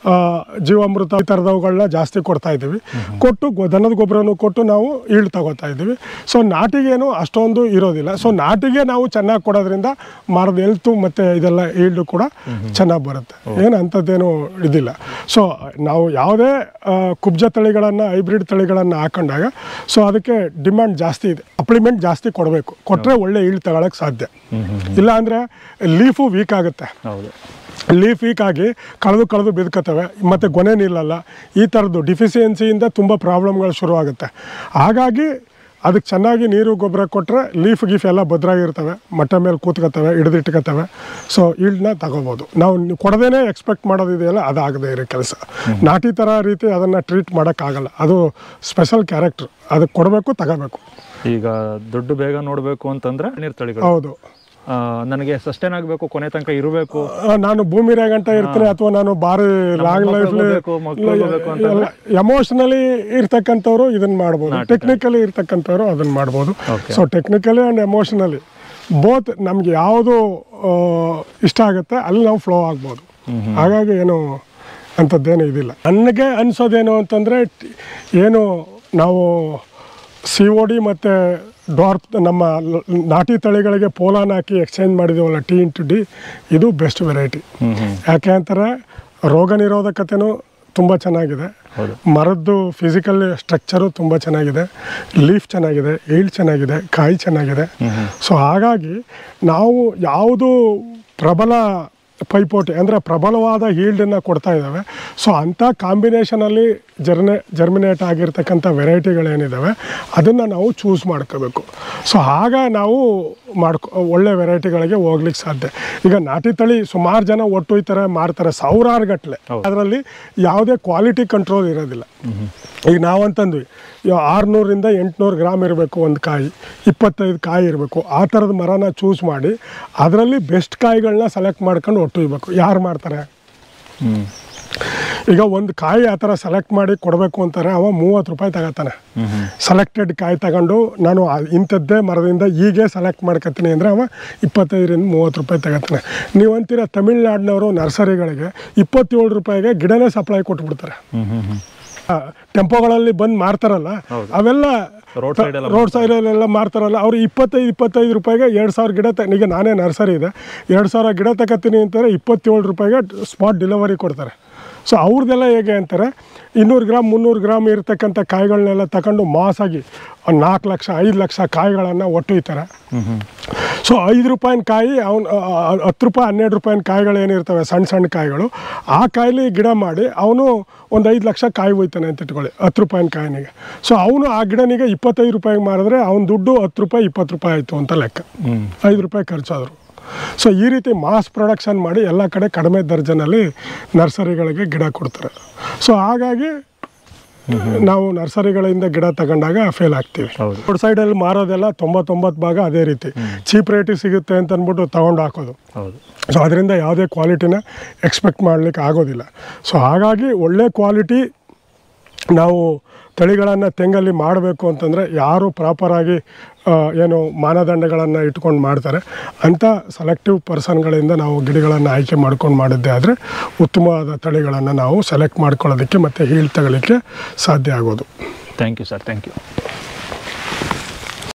ಜೀವಾಮೃತ ಈ ಥರದವುಗಳನ್ನ ಜಾಸ್ತಿ ಕೊಡ್ತಾ ಇದ್ದೀವಿ. ಕೊಟ್ಟು ದನದ ಗೊಬ್ಬರನೂ ಕೊಟ್ಟು ನಾವು ಈಲ್ಡ್ ತಗೋತಾ ಇದ್ದೀವಿ. ಸೊ ನಾಟಿಗೇನು ಅಷ್ಟೊಂದು ಇರೋದಿಲ್ಲ. ಸೊ ನಾಟಿಗೆ ನಾವು ಚೆನ್ನಾಗಿ ಕೊಡೋದ್ರಿಂದ ಮರದ ಹೆಲ್ತು ಮತ್ತು ಇದೆಲ್ಲ ಈಲ್ಡು ಕೂಡ ಚೆನ್ನಾಗಿ ಬರುತ್ತೆ, ಏನು ಅಂಥದ್ದೇನು ಇದಿಲ್ಲ. ಸೊ ನಾವು ಯಾವುದೇ ಕುಬ್ಜ ತಳಿಗಳನ್ನು ಹೈಬ್ರಿಡ್ ತಳಿಗಳನ್ನು ಹಾಕೊಂಡಾಗ ಸೊ ಅದಕ್ಕೆ ಡಿಮ್ಯಾಂಡ್ ಜಾಸ್ತಿ ಇದೆ, ಸಪ್ಲಿಮೆಂಟ್ ಜಾಸ್ತಿ ಕೊಡಬೇಕು, ಕೊಟ್ಟರೆ ಒಳ್ಳೆ ಈಲ್ಡ್ ತಗೊಳಕ್ಕೆ ಸಾಧ್ಯ. ಇಲ್ಲ ಅಂದರೆ ಲೀಫು ವೀಕ್ ಆಗುತ್ತೆ. ಲೀಫ್ ವೀಕ್ ಆಗಿ ಕಳೆದು ಕಳೆದು ಬಿದ್ಕೋತವೆ, ಮತ್ತು ಗೊನೆ ನಿಲ್ಲಲ್ಲ. ಈ ಥರದ್ದು ಡಿಫಿಷಿಯನ್ಸಿಯಿಂದ ತುಂಬ ಪ್ರಾಬ್ಲಮ್ಗಳು ಶುರುವಾಗುತ್ತೆ. ಹಾಗಾಗಿ ಅದಕ್ಕೆ ಚೆನ್ನಾಗಿ ನೀರು ಗೊಬ್ಬರ ಕೊಟ್ಟರೆ ಲೀಫ್ ಗೀಫ್ ಎಲ್ಲ ಭದ್ರಾಗಿರ್ತವೆ, ಮಟ್ಟ ಮೇಲೆ ಕೂತ್ಕೋತವೆ, ಹಿಡಿದಿಟ್ಕೋತವೆ. ಸೊ ಈಲ್ಡ್ನ ತಗೋಬೋದು. ನಾವು ಕೊಡದೇನೆ ಎಕ್ಸ್ಪೆಕ್ಟ್ ಮಾಡೋದಿದೆಯಲ್ಲ, ಅದಾಗದೇ ಇರೋ ಕೆಲಸ. ನಾಟಿ ಥರ ರೀತಿ ಅದನ್ನು ಟ್ರೀಟ್ ಮಾಡೋಕ್ಕಾಗಲ್ಲ, ಅದು ಸ್ಪೆಷಲ್ ಕ್ಯಾರೆಕ್ಟ್ರ್, ಅದಕ್ಕೆ ಕೊಡಬೇಕು, ತಗೋಬೇಕು. ಈಗ ದುಡ್ಡು ಬೇಗ ನೋಡಬೇಕು ಅಂತಂದರೆ ನೀರು ತಳಿಗಳು. ಹೌದು, ನನಗೆ ಸಸ್ಟೈನ್ ಆಗಬೇಕು, ಕೊನೆ ತನಕ ಇರಬೇಕು, ನಾನು ಭೂಮಿ ಗಂಟ ಇರ್ತೀನಿ, ಅಥವಾ ನಾನು ಭಾರಿ ಲಾಂಗ್ ಲೈಫ್ಲಿ ಎಮೋಷನಲಿ ಇರ್ತಕ್ಕಂಥವ್ರು ಇದನ್ನ ಮಾಡ್ಬೋದು, ಟೆಕ್ನಿಕಲಿ ಇರ್ತಕ್ಕಂಥವ್ರು ಅದನ್ನ ಮಾಡ್ಬೋದು. So technically and emotionally both ನಮ್ಗೆ ಯಾವುದು ಇಷ್ಟ ಆಗುತ್ತೆ ಅಲ್ಲಿ ನಾವು ಫ್ಲೋ ಆಗ್ಬೋದು. ಹಾಗಾಗಿ ಏನು ಅಂಥದ್ದೇನು ಇದಿಲ್ಲ. ನನಗೆ ಅನಿಸೋದೇನು ಅಂತಂದರೆ, ಏನು ನಾವು ಸಿ ಒ ಡಿ ಮತ್ತು ಡಾರ್ಪ್ ನಮ್ಮ ನಾಟಿ ತಳಿಗಳಿಗೆ ಪೋಲಾನ್ ಹಾಕಿ ಎಕ್ಸ್ಚೇಂಜ್ ಮಾಡಿದ್ದೀವಲ್ಲ, ಟಿ ಇಂಟು ಡಿ, ಇದು ಬೆಸ್ಟ್ ವೆರೈಟಿ. ಯಾಕೆ ಅಂತಾರೆ, ರೋಗ ನಿರೋಧಕತೆಯೂ ತುಂಬ ಚೆನ್ನಾಗಿದೆ, ಮರದ್ದು ಫಿಸಿಕಲ್ ಸ್ಟ್ರಕ್ಚರು ತುಂಬ ಚೆನ್ನಾಗಿದೆ, ಲೀಫ್ ಚೆನ್ನಾಗಿದೆ, ಈಲ್ಡ್ ಚೆನ್ನಾಗಿದೆ, ಕಾಯಿ ಚೆನ್ನಾಗಿದೆ. ಸೊ ಹಾಗಾಗಿ ನಾವು ಯಾವುದು ಪ್ರಬಲ ಪೈಪೋಟಿ ಅಂದರೆ ಪ್ರಬಲವಾದ ಈಲ್ಡನ್ನು ಕೊಡ್ತಾ ಇದ್ದಾವೆ. ಸೊ ಅಂಥ ಕಾಂಬಿನೇಷನಲ್ಲಿ ಜರ್ನೆ ಜರ್ಮಿನೇಟ್ ಆಗಿರ್ತಕ್ಕಂಥ ವೆರೈಟಿಗಳೇನಿದ್ದಾವೆ ಅದನ್ನು ನಾವು ಚೂಸ್ ಮಾಡ್ಕೋಬೇಕು. ಸೊ ಆಗ ನಾವು ಮಾಡ್ಕೊ ಒಳ್ಳೆ ವೆರೈಟಿಗಳಿಗೆ ಹೋಗ್ಲಿಕ್ಕೆ ಸಾಧ್ಯ. ಈಗ ನಾಟಿ ತಳಿ ಸುಮಾರು ಜನ ಒಟ್ಟೊಯ್ತಾರೆ, ಮಾರ್ತಾರೆ ಸಾವಿರಾರು ಗಟ್ಟಲೆ, ಅದರಲ್ಲಿ ಯಾವುದೇ ಕ್ವಾಲಿಟಿ ಕಂಟ್ರೋಲ್ ಇರೋದಿಲ್ಲ. ಈಗ ನಾವಂತಂದ್ವಿ ಆರುನೂರಿಂದ ಎಂಟುನೂರು ಗ್ರಾಮ್ ಇರಬೇಕು ಒಂದು ಕಾಯಿ, ಇಪ್ಪತ್ತೈದು ಕಾಯಿ ಇರಬೇಕು, ಆ ಥರದ ಮರನ ಚೂಸ್ ಮಾಡಿ ಅದರಲ್ಲಿ ಬೆಸ್ಟ್ ಕಾಯಿಗಳನ್ನ ಸೆಲೆಕ್ಟ್ ಮಾಡ್ಕೊಂಡು ಒಟ್ಟೊಯ್ಬೇಕು. ಯಾರು ಮಾಡ್ತಾರೆ? ಈಗ ಒಂದು ಕಾಯಿ ಆ ಥರ ಸೆಲೆಕ್ಟ್ ಮಾಡಿ ಕೊಡಬೇಕು ಅಂತಾರೆ, ಅವ ಮೂವತ್ತು ರೂಪಾಯಿ ತಗೋತಾನೆ. ಸೆಲೆಕ್ಟೆಡ್ ಕಾಯಿ ತಗೊಂಡು ನಾನು ಇಂಥದ್ದೇ ಮರದಿಂದ ಹೀಗೆ ಸೆಲೆಕ್ಟ್ ಮಾಡ್ಕೊತೀನಿ ಅಂದರೆ ಅವ ಇಪ್ಪತ್ತೈದರಿಂದ ಮೂವತ್ತು ರೂಪಾಯಿ ತಗೋತಾನೆ. ನೀವು ಅಂತೀರ ತಮಿಳ್ನಾಡಿನವರು ನರ್ಸರಿಗಳಿಗೆ ಇಪ್ಪತ್ತೇಳು ರೂಪಾಯಿಗೆ ಗಿಡನೇ ಸಪ್ಲೈ ಕೊಟ್ಬಿಡ್ತಾರೆ. ಟೆಂಪೋಗಳಲ್ಲಿ ಬಂದು ಮಾರ್ತಾರಲ್ಲ, ಅವೆಲ್ಲ ರೋಡ್ ಸೈಡಲ್ಲೆಲ್ಲ ಮಾರ್ತಾರಲ್ಲ, ಅವರು ಇಪ್ಪತ್ತೈದು ಇಪ್ಪತ್ತೈದು ರೂಪಾಯಿಗೆ ಎರಡು ಸಾವಿರ ಗಿಡ ತ ಈಗ ನಾನೇ ನರ್ಸರಿ ಇದೆ, ಎರಡು ಸಾವಿರ ಗಿಡ ತಗೋತೀನಿ ಅಂತಾರೆ, ಇಪ್ಪತ್ತೇಳು ರೂಪಾಯಿಗೆ ಸ್ಪಾಟ್ ಡೆಲಿವರಿ ಕೊಡ್ತಾರೆ. ಸೊ ಅವ್ರದ್ದೆಲ್ಲ ಹೇಗೆ ಅಂತಾರೆ, ಇನ್ನೂರು ಗ್ರಾಮ್ ಮುನ್ನೂರು ಗ್ರಾಮ್ ಇರ್ತಕ್ಕಂಥ ಕಾಯಿಗಳನ್ನೆಲ್ಲ ತಗೊಂಡು ಮಾಸಾಗಿ ನಾಲ್ಕು ಲಕ್ಷ ಐದು ಲಕ್ಷ ಕಾಯಿಗಳನ್ನು ಒಟ್ಟೊಯ್ತಾರೆ. ಸೊ ಐದು ರೂಪಾಯಿನ ಕಾಯಿ ಅವ್ನು ಹತ್ತು ರೂಪಾಯಿ ಹನ್ನೆರಡು ರೂಪಾಯಿನ ಕಾಯಿಗಳೇನಿರ್ತವೆ ಸಣ್ಣ ಸಣ್ಣ ಕಾಯಿಗಳು, ಆ ಕಾಯಿಲಿ ಗಿಡ ಮಾಡಿ ಅವನು ಒಂದು ಐದು ಲಕ್ಷ ಕಾಯಿ ಹೋಯ್ತಾನೆ ಅಂತ ಇಟ್ಕೊಳ್ಳಿ, ಹತ್ತು ರೂಪಾಯಿನ ಕಾಯಿನಿಗೆ. ಸೊ ಅವನು ಆ ಗಿಡನಿಗೆ ಇಪ್ಪತ್ತೈದು ರೂಪಾಯಿಗೆ ಮಾರಿದ್ರೆ ಅವ್ನ ದುಡ್ಡು ಹತ್ತು ರೂಪಾಯಿ ಇಪ್ಪತ್ತು ರೂಪಾಯಿ ಆಯಿತು ಅಂತ ಲೆಕ್ಕ, ಐದು ರೂಪಾಯಿ ಖರ್ಚಾದರು. ಸೊ ಈ ರೀತಿ ಮಾಸ್ ಪ್ರೊಡಕ್ಷನ್ ಮಾಡಿ ಎಲ್ಲ ಕಡೆ ಕಡಿಮೆ ದರ್ಜನಲ್ಲಿ ನರ್ಸರಿಗಳಿಗೆ ಗಿಡ ಕೊಡ್ತಾರೆ. ಸೊ ಹಾಗಾಗಿ ನಾವು ನರ್ಸರಿಗಳಿಂದ ಗಿಡ ತಗೊಂಡಾಗ ಫೇಲ್ ಆಗ್ತೀವಿ. ಹೌದು. ರೋಡ್ ಸೈಡಲ್ಲಿ ಮಾರೋದೆಲ್ಲ ತೊಂಬತ್ತೊಂಬತ್ತು ಭಾಗ ಅದೇ ರೀತಿ ಚೀಪ್ ರೇಟಿಗೆ ಸಿಗುತ್ತೆ ಅಂತ ಅಂದ್ಬಿಟ್ಟು ತಗೊಂಡು ಹಾಕೋದು. ಹೌದು. ಸೊ ಅದರಿಂದ ಯಾವುದೇ ಕ್ವಾಲಿಟಿನ ಎಕ್ಸ್ಪೆಕ್ಟ್ ಮಾಡಲಿಕ್ಕೆ ಆಗೋದಿಲ್ಲ. ಸೊ ಹಾಗಾಗಿ ಒಳ್ಳೆ ಕ್ವಾಲಿಟಿ ನಾವು ತಳಿಗಳನ್ನು ತೆಂಗಲ್ಲಿ ಮಾಡಬೇಕು ಅಂತಂದರೆ ಯಾರು ಪ್ರಾಪರಾಗಿ ಏನು ಮಾನದಂಡಗಳನ್ನು ಇಟ್ಕೊಂಡು ಮಾಡ್ತಾರೆ ಅಂಥ ಸೆಲೆಕ್ಟಿವ್ ಪರ್ಸನ್ಗಳಿಂದ ನಾವು ಗಿಡಗಳನ್ನು ಆಯ್ಕೆ ಮಾಡ್ಕೊಂಡು ಮಾಡಿದ್ದೆ ಆದರೆ ಉತ್ತಮವಾದ ತಳಿಗಳನ್ನು ನಾವು ಸೆಲೆಕ್ಟ್ ಮಾಡ್ಕೊಳ್ಳೋದಕ್ಕೆ ಮತ್ತು ಹೀಲ್ ತಗೊಳ್ಳಿಕ್ಕೆ ಸಾಧ್ಯ ಆಗೋದು. Thank you sir, thank you.